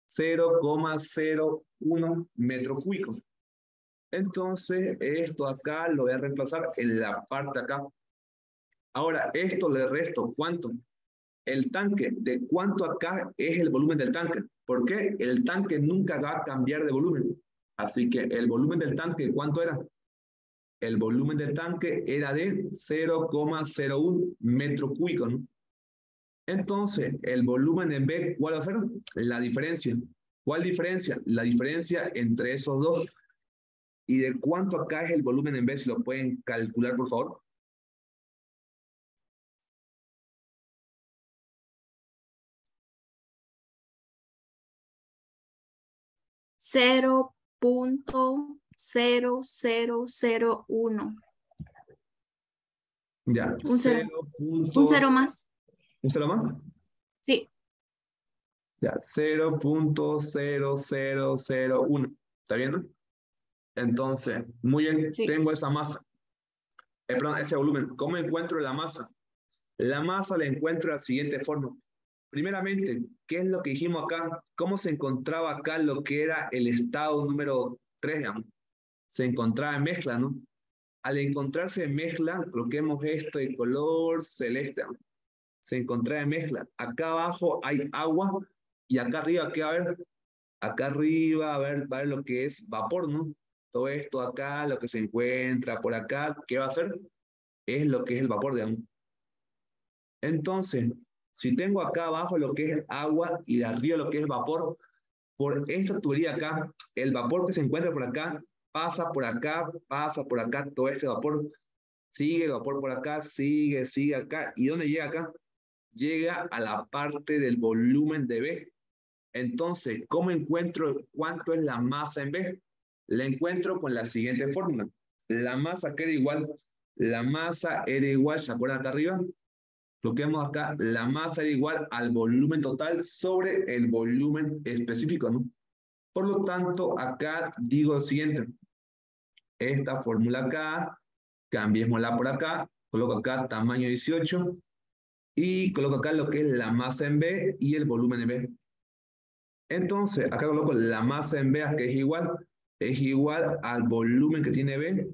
0,01 metro cúbico. Entonces, esto acá lo voy a reemplazar en la parte acá. Ahora, esto le resto, ¿cuánto? El tanque, ¿de cuánto acá es el volumen del tanque? ¿Por qué? El tanque nunca va a cambiar de volumen. Así que el volumen del tanque, ¿cuánto era? El volumen del tanque era de 0,01 metro cúbico, ¿no? Entonces, el volumen en B, ¿cuál va a ser? La diferencia. ¿Cuál diferencia? La diferencia entre esos dos. ¿Y de cuánto acá es el volumen en B? Si lo pueden calcular, por favor. Cero punto 0001. Ya, Un cero. 0. Un cero más. ¿Un cero más? Sí. Ya, 0,0001. ¿Está bien, no? Entonces, muy bien, Sí. tengo esa masa. Perdón, este volumen. ¿Cómo encuentro la masa? La masa la encuentro de la siguiente forma. Primeramente, ¿qué es lo que dijimos acá? ¿Cómo se encontraba acá lo que era el estado número 3, digamos? Se encontraba en mezcla, ¿no? Al encontrarse en mezcla, coloquemos esto de color celeste, ¿no? Se encontraba en mezcla. Acá abajo hay agua y acá arriba, ¿qué va a haber? Acá arriba va a ver lo que es vapor, ¿no? Todo esto acá, lo que se encuentra por acá, ¿qué va a hacer? Es lo que es el vapor, digamos. Entonces, si tengo acá abajo lo que es agua y de arriba lo que es vapor, por esta tubería acá, el vapor que se encuentra por acá, pasa por acá, todo este vapor, sigue el vapor por acá, sigue acá. ¿Y dónde llega acá? Llega a la parte del volumen de B. Entonces, ¿cómo encuentro cuánto es la masa en B? La encuentro con la siguiente fórmula. La masa queda igual, ¿se acuerdan acá arriba? Lo que vemos acá, la masa era igual al volumen total sobre el volumen específico, ¿no? Por lo tanto, acá digo lo siguiente. Esta fórmula acá, cambiémosla por acá, coloco acá tamaño 18 y coloco acá lo que es la masa en B y el volumen en B. Entonces, acá coloco la masa en B, que es igual al volumen que tiene B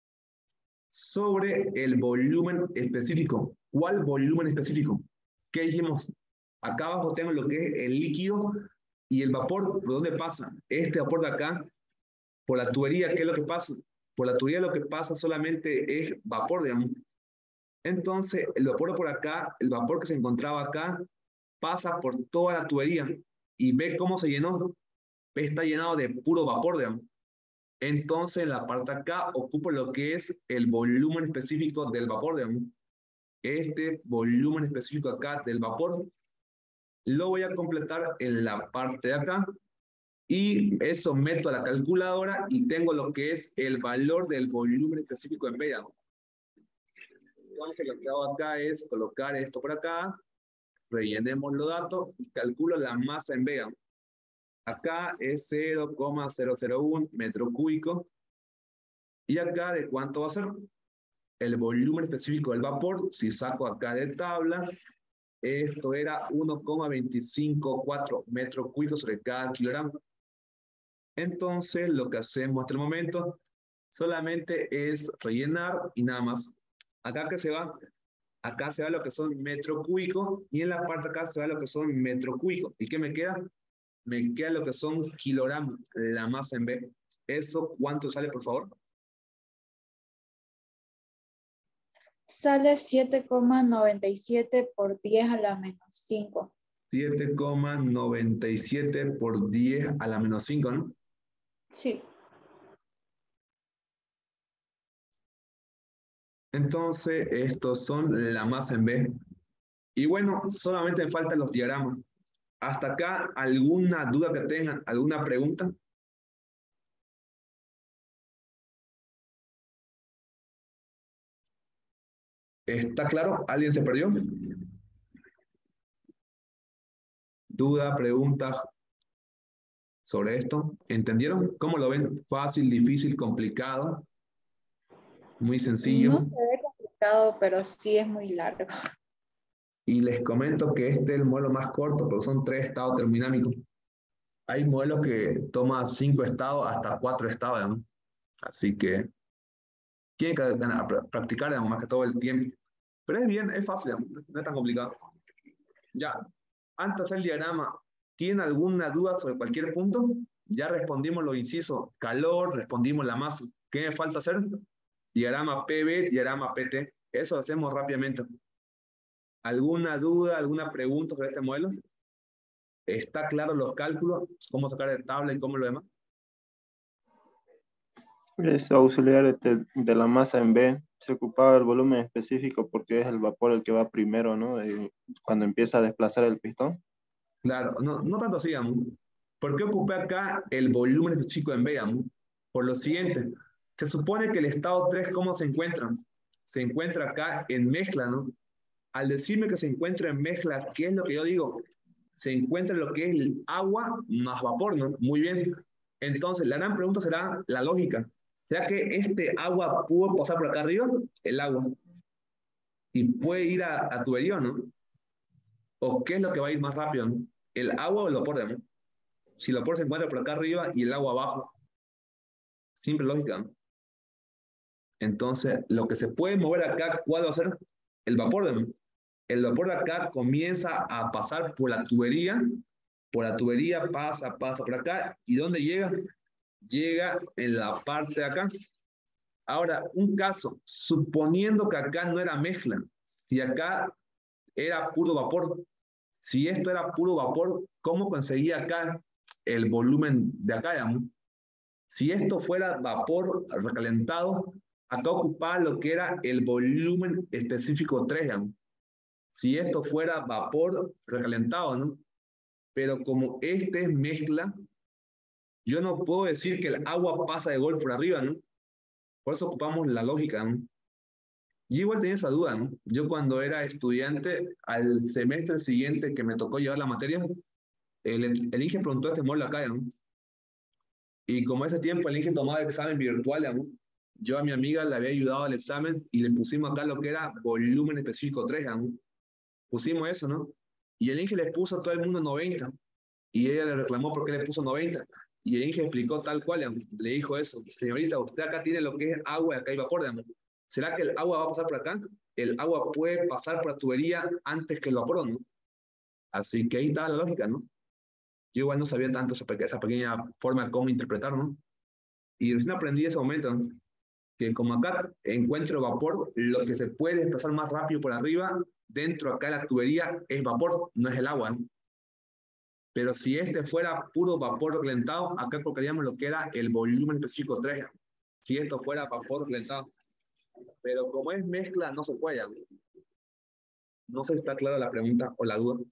sobre el volumen específico. ¿Cuál volumen específico? ¿Qué dijimos? Acá abajo tengo lo que es el líquido y el vapor. ¿Por dónde pasa? Este vapor de acá, por la tubería, ¿qué es lo que pasa? Por la tubería lo que pasa solamente es vapor, digamos. Entonces, el vapor por acá, el vapor que se encontraba acá, pasa por toda la tubería y ve cómo se llenó. Está llenado de puro vapor, digamos. Entonces, la parte de acá ocupa lo que es el volumen específico del vapor, digamos. Este volumen específico acá del vapor lo voy a completar en la parte de acá y eso meto a la calculadora y tengo lo que es el valor del volumen específico en B, digamos. Entonces, lo que hago acá es colocar esto por acá, rellenemos los datos y calculo la masa en B, digamos. Acá es 0,001 metro cúbico. ¿Y acá de cuánto va a ser? El volumen específico del vapor, si saco acá de tabla, esto era 1,254 metros cúbicos sobre cada kilogramo. Entonces, lo que hacemos hasta el momento solamente es rellenar y nada más. Acá que se va, acá se va lo que son metro cúbico y en la parte acá se va lo que son metro cúbico. ¿Y qué me queda? Me queda lo que son kilogramos, la masa en B. ¿Eso cuánto sale, por favor? Sale 7,97 por 10 a la menos 5. 7,97 por 10 a la menos 5, ¿no? Sí. Entonces, estos son la masa en B. Y bueno, solamente me faltan los diagramas. Hasta acá, ¿alguna duda que tengan? ¿Alguna pregunta? ¿Está claro? ¿Alguien se perdió? ¿Duda, pregunta sobre esto? ¿Entendieron? ¿Cómo lo ven? ¿Fácil, difícil, complicado? Muy sencillo. No se ve complicado, pero sí es muy largo. Y les comento que este es el modelo más corto, pero son 3 estados termodinámicos. Hay modelos que toman 5 estados hasta 4 estados, ¿no? Así que tienen que practicar, digamos, más que todo el tiempo. Pero es bien, es fácil, digamos, no es tan complicado. Ya, antes de hacer el diagrama, ¿tienen alguna duda sobre cualquier punto? Ya respondimos los incisos, calor, respondimos la masa. ¿Qué me falta hacer? Diagrama PB, diagrama PT. Eso lo hacemos rápidamente. ¿Alguna duda, alguna pregunta sobre este modelo? ¿Está claro los cálculos? ¿Cómo sacar de tabla y cómo lo demás? Es auxiliar de la masa en B. Se ocupaba el volumen específico porque es el vapor el que va primero, ¿no? Cuando empieza a desplazar el pistón. Claro, no tanto así, digamos. ¿Por qué ocupé acá el volumen específico en B, digamos? Por lo siguiente, se supone que el estado 3, ¿cómo se encuentra? Se encuentra acá en mezcla, ¿no? Al decirme que se encuentra en mezcla, ¿qué es lo que yo digo? Se encuentra lo que es el agua más vapor, ¿no? Muy bien. Entonces, la gran pregunta será la lógica. ¿Será que este agua pudo pasar por acá arriba? El agua. Y puede ir a tubería, ¿no? ¿O qué es lo que va a ir más rápido, ¿no? ¿El agua o el vapor, ¿no? Si el vapor se encuentra por acá arriba y el agua abajo. Simple lógica, ¿no? Entonces, lo que se puede mover acá, ¿cuál va a ser? El vapor, ¿no? El vapor de acá comienza a pasar por la tubería pasa por acá, ¿y dónde llega? Llega en la parte de acá. Ahora, un caso, suponiendo que acá no era mezcla, si acá era puro vapor, si esto era puro vapor, ¿cómo conseguía acá el volumen de acá, digamos? Si esto fuera vapor recalentado, acá ocupaba lo que era el volumen específico 3, digamos. Si esto fuera vapor recalentado, ¿no? Pero como este es mezcla, yo no puedo decir que el agua pasa de gol por arriba, ¿no? Por eso ocupamos la lógica, ¿no? Yo igual tenía esa duda, ¿no? Yo cuando era estudiante, al semestre siguiente que me tocó llevar la materia, el Inge preguntó este módulo acá, ¿no? Y como ese tiempo el Inge tomaba examen virtual, ¿no? Yo a mi amiga le había ayudado al examen y le pusimos acá lo que era volumen específico 3, ¿no? Pusimos eso, ¿no? Y el Inge le puso a todo el mundo 90. Y ella le reclamó por qué le puso 90. Y el Inge explicó tal cual, le dijo eso. Señorita, usted acá tiene lo que es agua y acá hay vapor, digamos. ¿Será que el agua va a pasar por acá? El agua puede pasar por la tubería antes que el vapor, ¿no? Así que ahí está la lógica, ¿no? Yo igual no sabía tanto esa pequeña forma de cómo interpretar, ¿no? Y recién aprendí ese momento, ¿no? Que como acá encuentro vapor, lo que se puede desplazar más rápido por arriba, dentro acá de la tubería, es vapor, no es el agua, ¿no? Pero si este fuera puro vapor recalentado, acá colocaríamos lo que era el volumen específico 3. Si esto fuera vapor recalentado. Pero como es mezcla, no se puede. No sé si está clara la pregunta o la duda.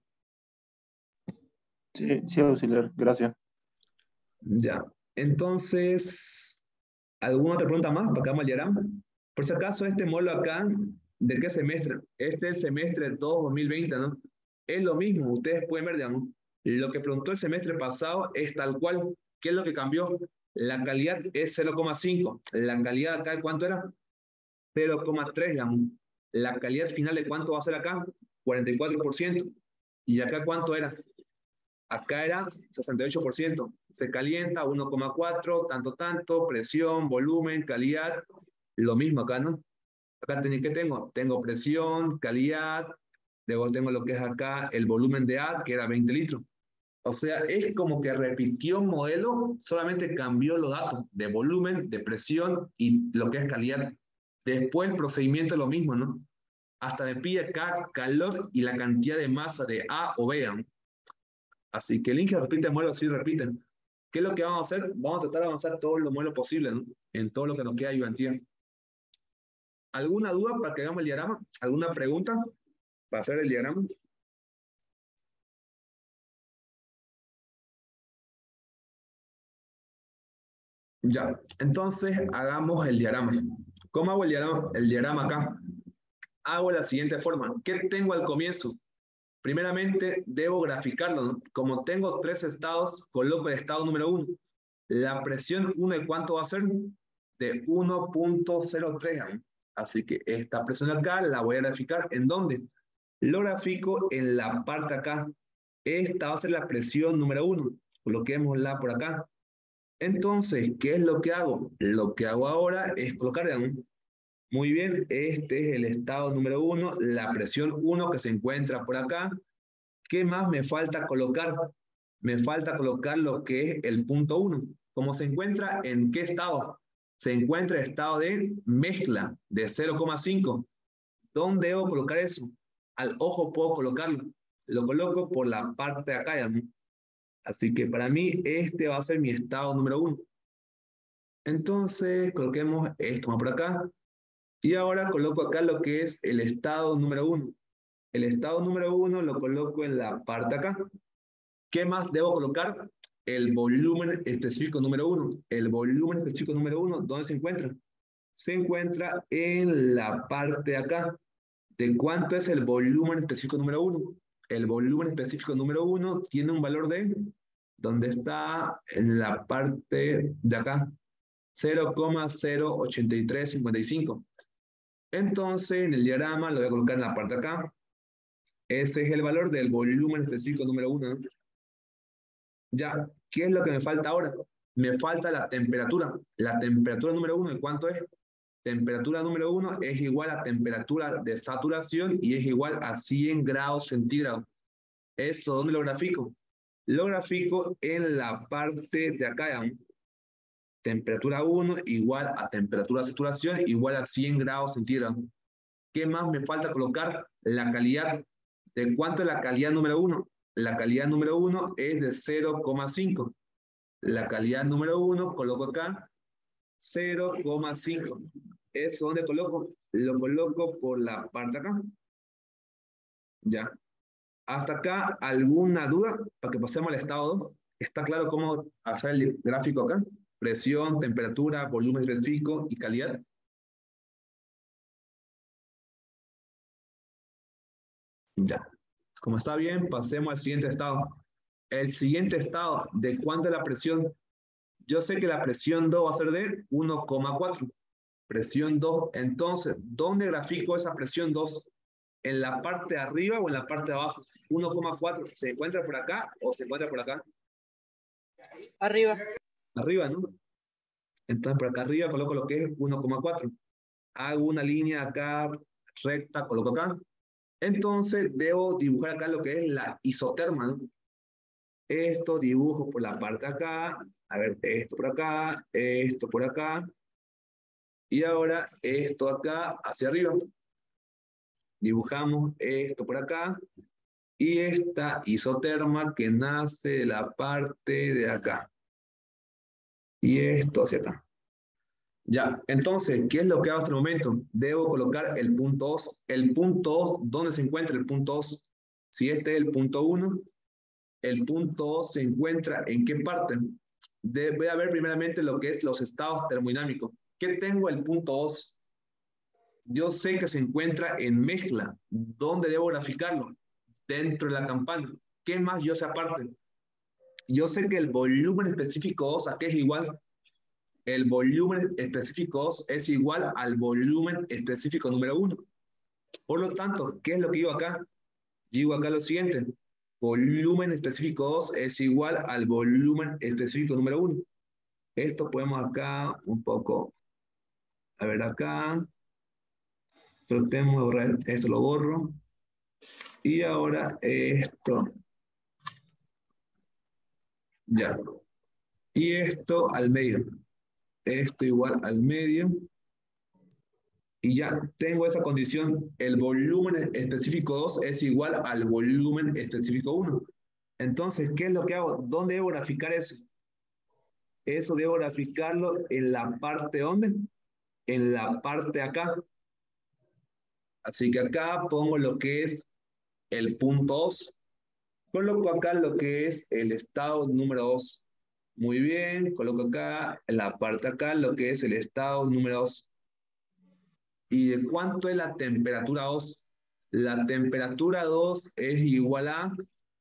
Sí, sí, auxiliar, gracias. Ya. Entonces, ¿alguna otra pregunta más? Para acá, Mayarama. Por si acaso, este módulo acá, ¿de qué semestre? Este es el semestre 2020, ¿no? Es lo mismo, ustedes pueden ver, digamos. Lo que preguntó el semestre pasado es tal cual. ¿Qué es lo que cambió? La calidad es 0,5. La calidad acá, ¿cuánto era? 0,3, digamos. La calidad final de cuánto va a ser acá? 44%. ¿Y acá cuánto era? Acá era 68%. Se calienta 1,4, tanto, presión, volumen, calidad. Lo mismo acá, ¿no? Acá ¿qué tengo? Tengo presión, calidad, luego tengo lo que es acá el volumen de A, que era 20 litros. O sea, es como que repitió un modelo, solamente cambió los datos de volumen, de presión y lo que es calidad. Después el procedimiento es lo mismo, ¿no? Hasta me pide acá calor y la cantidad de masa de A o B, ¿no? Así que el Inge repite el modelo, sí repite. ¿Qué es lo que vamos a hacer? Vamos a tratar de avanzar todos los modelos posibles, ¿no? En todo lo que nos queda ayudantía. ¿Alguna duda para que hagamos el diagrama? ¿Alguna pregunta para hacer el diagrama? Ya, entonces hagamos el diagrama. ¿Cómo hago el diagrama? El diagrama acá. Hago de la siguiente forma. ¿Qué tengo al comienzo? Primeramente, debo graficarlo, ¿no? Como tengo 3 estados, coloco el estado número 1. La presión 1, ¿de cuánto va a ser? De 1,03, ¿no? Así que esta presión acá la voy a graficar. ¿En dónde? Lo grafico en la parte acá. Esta va a ser la presión número 1. Coloquémosla por acá. Entonces, ¿qué es lo que hago? Lo que hago ahora es colocar, digamos, muy bien, este es el estado número 1, la presión 1 que se encuentra por acá. ¿Qué más me falta colocar? Me falta colocar lo que es el punto 1. ¿Cómo se encuentra? ¿En qué estado? Se encuentra en estado de mezcla de 0,5. ¿Dónde debo colocar eso? Al ojo puedo colocarlo. Lo coloco por la parte de acá, ¿no? Así que para mí este va a ser mi estado número 1. Entonces coloquemos esto por acá. Y ahora coloco acá lo que es el estado número 1. El estado número 1 lo coloco en la parte acá. ¿Qué más debo colocar? El volumen específico número 1. El volumen específico número 1, ¿dónde se encuentra? Se encuentra en la parte de acá. ¿De cuánto es el volumen específico número 1? El volumen específico número 1 tiene un valor de ¿Dónde está? En la parte de acá. 0,08355. Entonces, en el diagrama lo voy a colocar en la parte de acá. Ese es el valor del volumen específico número 1, ¿no? Ya, ¿qué es lo que me falta ahora? Me falta la temperatura. La temperatura número 1, ¿de cuánto es? Temperatura número 1 es igual a temperatura de saturación y es igual a 100 grados centígrados. ¿Eso dónde lo grafico? Lo grafico en la parte de acá. ¿No? Temperatura 1 igual a temperatura de saturación igual a 100 grados centígrados. ¿Qué más me falta colocar? La calidad. ¿De cuánto es la calidad número 1? La calidad número 1 es de 0,5. La calidad número 1, coloco acá 0,5. ¿Eso dónde coloco? Lo coloco por la parte de acá. Ya. Hasta acá, ¿alguna duda? Para que pasemos al estado 2. ¿Está claro cómo hacer el gráfico acá? Presión, temperatura, volumen específico y calidad. Ya. Como está bien, pasemos al siguiente estado. El siguiente estado, ¿de cuánto es la presión? Yo sé que la presión 2 va a ser de 1,4. Presión 2. Entonces, ¿dónde grafico esa presión 2? ¿En la parte de arriba o en la parte de abajo? 1,4. ¿Se encuentra por acá o se encuentra por acá? Arriba. Arriba, ¿no? Entonces, por acá arriba coloco lo que es 1,4. Hago una línea acá recta, coloco acá. Entonces, debo dibujar acá lo que es la isoterma, ¿no? Esto dibujo por la parte de acá. A ver, esto por acá, esto por acá. Y ahora esto acá hacia arriba. Dibujamos esto por acá. Y esta isoterma que nace de la parte de acá. Y esto hacia acá. Ya, entonces, ¿qué es lo que hago hasta el momento? Debo colocar el punto 2. El punto 2, ¿dónde se encuentra el punto 2? Si este es el punto 1, el punto 2 se encuentra ¿en qué parte? Voy a ver primeramente lo que es los estados termodinámicos. ¿Qué tengo el punto 2? Yo sé que se encuentra en mezcla. ¿Dónde debo graficarlo? Dentro de la campana. ¿Qué más yo sé aparte? Yo sé que el volumen específico 2 aquí es igual. El volumen específico 2 es igual al volumen específico número 1. Por lo tanto, ¿qué es lo que digo acá? Digo acá lo siguiente. Volumen específico 2 es igual al volumen específico número 1. Esto podemos acá un poco, a ver acá, tratemos de borrar esto, lo borro. Y ahora esto, ya. Y esto al medio. Esto igual al medio. Y ya tengo esa condición. El volumen específico 2 es igual al volumen específico 1. Entonces, ¿qué es lo que hago? ¿Dónde debo graficar eso? Eso debo graficarlo en la parte, ¿dónde? En la parte acá. Así que acá pongo lo que es el punto 2. Coloco acá lo que es el estado número 2. Muy bien, coloco acá en la parte acá lo que es el estado número 2. ¿Y de cuánto es la temperatura 2? La temperatura 2 es igual a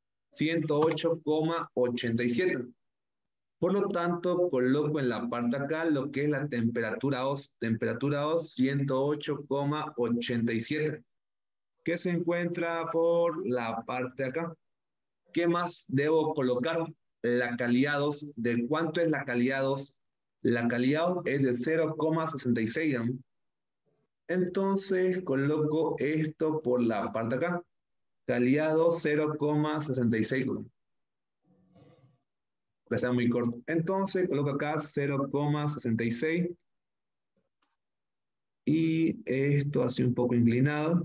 108,87. Por lo tanto, coloco en la parte acá lo que es la temperatura 2. Temperatura 2, 108,87. Que se encuentra por la parte de acá. ¿Qué más debo colocar? La calidad 2. ¿De cuánto es la calidad 2? La calidad 2 es de 0,66. ¿No? Entonces coloco esto por la parte de acá. Calidad 2, 0,66. Que sea muy corto. Entonces coloco acá 0,66. Y esto así un poco inclinado.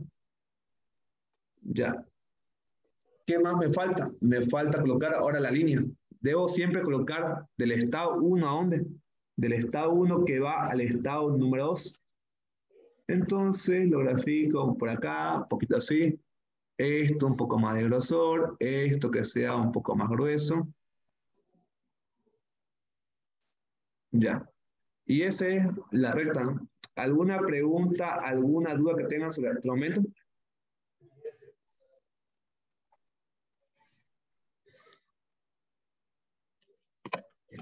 Ya. ¿Qué más me falta? Me falta colocar ahora la línea. Debo siempre colocar del estado 1 a dónde? Del estado 1 que va al estado número 2. Entonces lo grafico por acá, un poquito así. Esto un poco más de grosor, esto que sea un poco más grueso. Ya. Y esa es la recta, ¿no? ¿Alguna pregunta, alguna duda que tengan sobre el instrumento?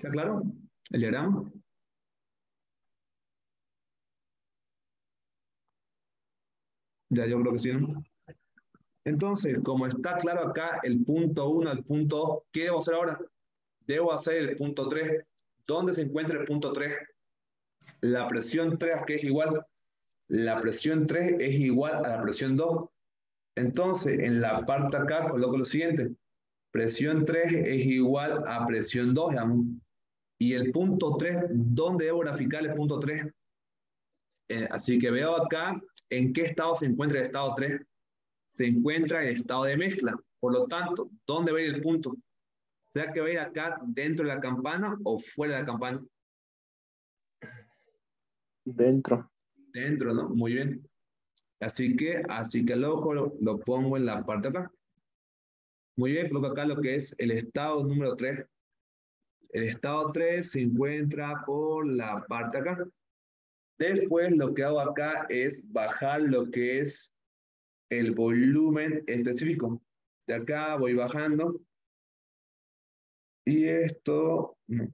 ¿Está claro? El diagrama. Ya yo creo que sí, ¿no? Entonces, como está claro acá el punto 1 al punto 2, ¿qué debo hacer ahora? Debo hacer el punto 3. ¿Dónde se encuentra el punto 3? La presión 3, ¿a qué es igual? La presión 3 es igual a la presión 2. Entonces, en la parte acá coloco lo siguiente. Presión 3 es igual a presión 2, digamos. Y el punto 3, ¿dónde debo graficar el punto 3? Así que veo acá en qué estado se encuentra el estado 3. Se encuentra en estado de mezcla. Por lo tanto, ¿dónde va a ir el punto? ¿Será que va a ir acá dentro de la campana o fuera de la campana? Dentro. Dentro, ¿no? Muy bien. Así que el ojo lo pongo en la parte de acá. Muy bien, coloco acá lo que es el estado número 3. El estado 3 se encuentra por la parte de acá. Después lo que hago acá es bajar lo que es el volumen específico. De acá voy bajando. Y esto, no.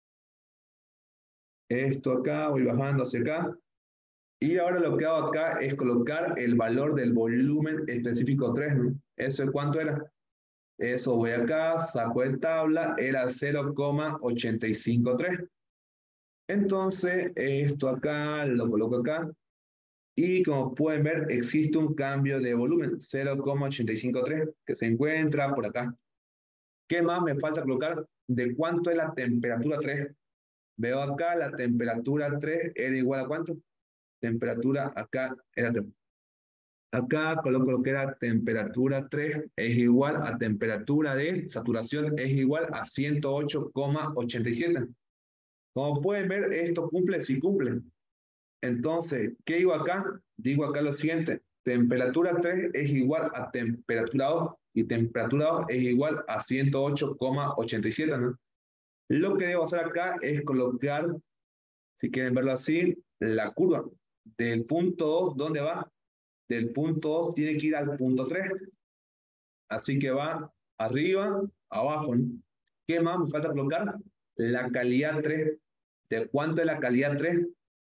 Esto acá, voy bajando hacia acá. Y ahora lo que hago acá es colocar el valor del volumen específico 3, ¿no? ¿Eso es cuánto era? Eso voy acá, saco de tabla, era 0,853. Entonces, esto acá, lo coloco acá. Y como pueden ver, existe un cambio de volumen, 0,853, que se encuentra por acá. ¿Qué más me falta colocar? ¿De cuánto es la temperatura 3? Veo acá, la temperatura 3 era igual a ¿cuánto? Temperatura acá era 3. Acá coloco lo que era temperatura 3 es igual a temperatura de saturación es igual a 108,87. Como pueden ver, esto cumple, sí cumple. Entonces, ¿qué digo acá? Digo acá lo siguiente. Temperatura 3 es igual a temperatura 2 y temperatura 2 es igual a 108,87, ¿no? Lo que debo hacer acá es colocar, si quieren verlo así, la curva del punto 2, ¿dónde va? Del punto 2 tiene que ir al punto 3. Así que va arriba, abajo, ¿no? ¿Qué más me falta colocar? La calidad 3. ¿De cuánto es la calidad 3?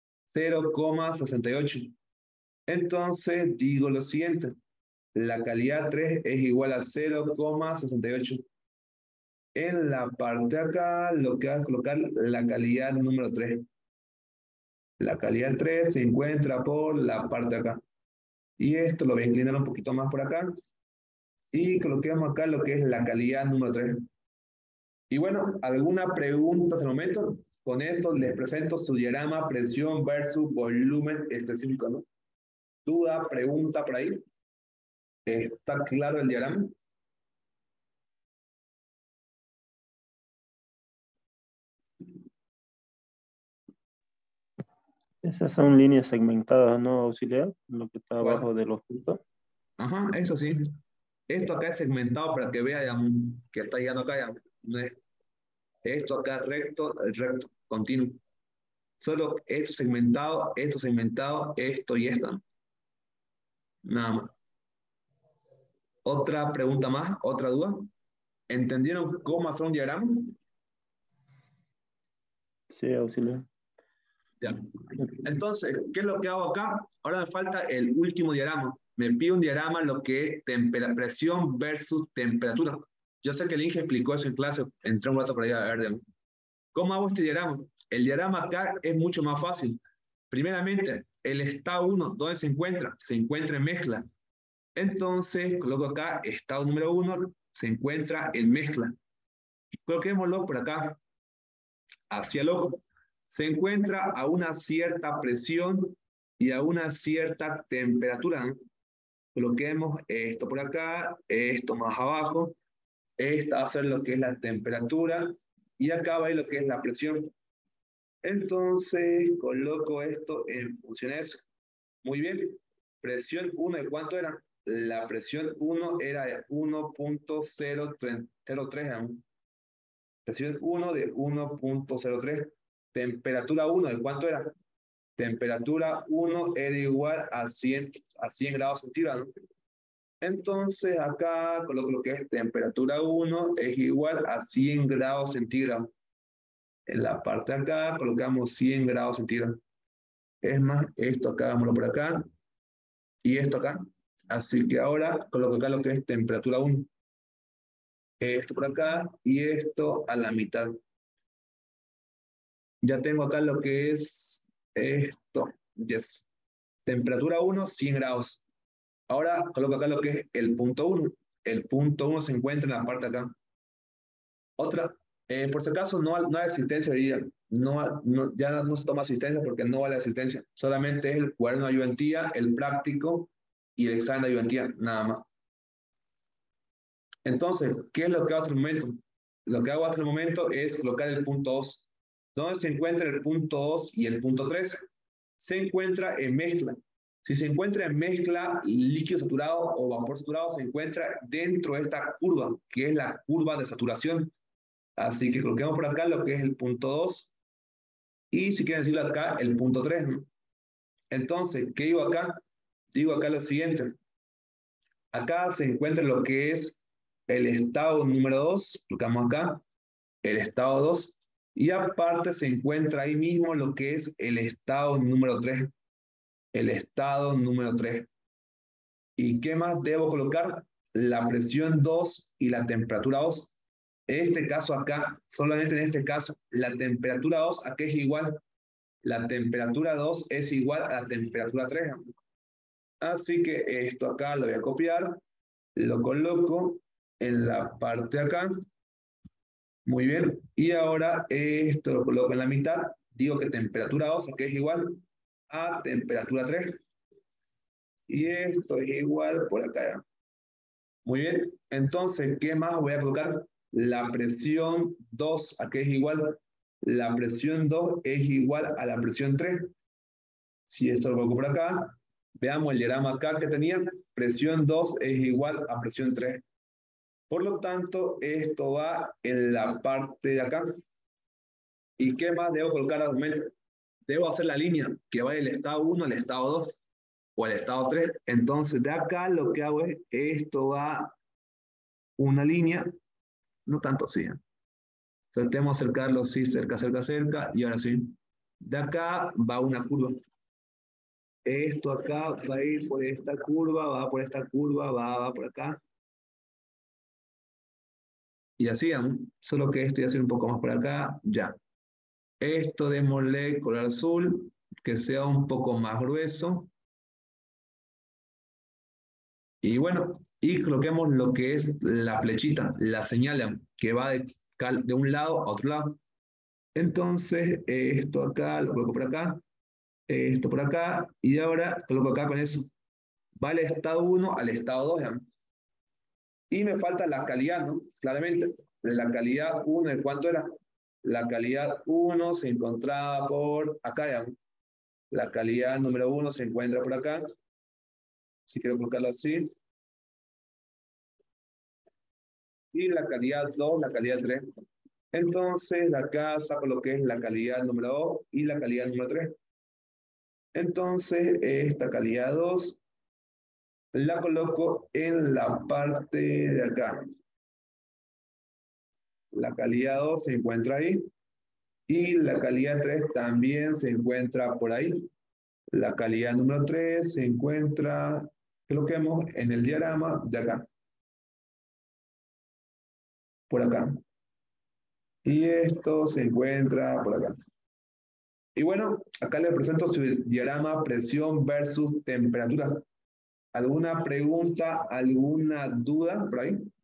0,68. Entonces digo lo siguiente. La calidad 3 es igual a 0,68. En la parte de acá lo que hago es colocar la calidad número 3. La calidad 3 se encuentra por la parte de acá. Y esto lo voy a inclinar un poquito más por acá. Y coloquemos acá lo que es la calidad número 3. Y bueno, ¿alguna pregunta hasta el momento? Con esto les presento su diagrama presión versus volumen específico, ¿no? ¿Duda, pregunta por ahí? ¿Está claro el diagrama? Esas son líneas segmentadas, ¿no, auxiliar? Lo que está ¿Cuál? abajo de los puntos. Ajá, eso sí. Esto acá es segmentado para que vea, digamos, que está llegando acá, digamos. No es esto acá recto, recto, continuo. Solo esto segmentado, esto y esto. Nada más. ¿Otra pregunta más? ¿Otra duda? ¿Entendieron cómo hacer un diagrama? Sí, auxiliar. Ya. Entonces, ¿qué es lo que hago acá? Ahora me falta el último diagrama. Me pide un diagrama lo que es presión versus temperatura. Yo sé que el Inge explicó eso en clase, entré un rato por ahí a ver. Digamos. ¿Cómo hago este diagrama? El diagrama acá es mucho más fácil. Primeramente, el estado 1, ¿dónde se encuentra? Se encuentra en mezcla. Entonces, coloco acá, estado número 1, se encuentra en mezcla. Coloquémoslo por acá, hacia el ojo. Se encuentra a una cierta presión y a una cierta temperatura. Coloquemos esto por acá, esto más abajo. Esta va a ser lo que es la temperatura y acá va a ir lo que es la presión. Entonces, coloco esto en función de eso. Muy bien. Presión 1, ¿de cuánto era? La presión 1 era de 1,003. Presión 1 de 1,03. Temperatura 1, ¿de cuánto era? Temperatura 1 era igual a 100 grados centígrados. Entonces, acá coloco lo que es temperatura 1 es igual a 100 grados centígrados. En la parte de acá colocamos 100 grados centígrados. Es más, esto acá, hagámoslo por acá. Y esto acá. Así que ahora coloco acá lo que es temperatura 1. Esto por acá y esto a la mitad. Ya tengo acá lo que es esto. Yes. Temperatura 1, 100 grados. Ahora coloco acá lo que es el punto 1. El punto 1 se encuentra en la parte de acá. Otra, por si acaso no hay asistencia hoy día. Ya no se toma asistencia porque no vale asistencia. Solamente es el cuaderno de ayudantía, el práctico y el examen de ayudantía, nada más. Entonces, ¿qué es lo que hago hasta el momento? Lo que hago hasta el momento es colocar el punto 2. ¿Dónde se encuentra el punto 2 y el punto 3? Se encuentra en mezcla. Si se encuentra en mezcla líquido saturado o vapor saturado, se encuentra dentro de esta curva, que es la curva de saturación. Así que coloquemos por acá lo que es el punto 2 y si quieren decirlo acá, el punto 3. ¿No? Entonces, ¿qué digo acá? Digo acá lo siguiente. Acá se encuentra lo que es el estado número 2, colocamos acá, el estado 2, y aparte se encuentra ahí mismo lo que es el estado número 3. El estado número 3. ¿Y qué más debo colocar? La presión 2 y la temperatura 2. En este caso acá, solamente en este caso, la temperatura 2 aquí es igual. La temperatura 2 es igual a la temperatura 3. Así que esto acá lo voy a copiar, lo coloco en la parte de acá. Muy bien. Y ahora esto lo coloco en la mitad. Digo que temperatura 2 aquí es igual a temperatura 3. Y esto es igual por acá. Muy bien. Entonces, ¿qué más voy a colocar? La presión 2, ¿a qué es igual? La presión 2 es igual a la presión 3. Si esto lo coloco por acá, veamos el diagrama acá que tenía. Presión 2 es igual a presión 3. Por lo tanto, esto va en la parte de acá. ¿Y qué más debo colocar al momento? Debo hacer la línea que va del estado 1 al estado 2 o al estado 3. Entonces, de acá lo que hago es, esto va una línea, no tanto así. Tratemos de acercarlo, sí, cerca, cerca, cerca, y ahora sí. De acá va una curva. Esto acá va a ir por esta curva, va por esta curva, va por acá. Y así, ¿no? Solo que esto ya hacer un poco más por acá, ya. Esto démosle color azul, que sea un poco más grueso. Y bueno, y coloquemos lo que es la flechita, la señal que va de un lado a otro lado. Entonces, esto acá, lo coloco por acá, esto por acá, y ahora coloco acá con eso. Va del estado 1 al estado 2, ¿ya? Y me falta la calidad, ¿no? Claramente, la calidad 1, ¿de cuánto era? La calidad 1 se encontraba por acá, ¿ya? La calidad número 1 se encuentra por acá. Si quiero colocarlo así. Y la calidad 2, la calidad 3. Entonces, de acá saco lo que es la calidad número 2 y la calidad número 3. Entonces, esta calidad 2 la coloco en la parte de acá. La calidad 2 se encuentra ahí. Y la calidad 3 también se encuentra por ahí. La calidad número 3 se encuentra, coloquemos en el diagrama de acá. Por acá. Y esto se encuentra por acá. Y bueno, acá les presento su diagrama presión versus temperatura. ¿Alguna pregunta, alguna duda por ahí?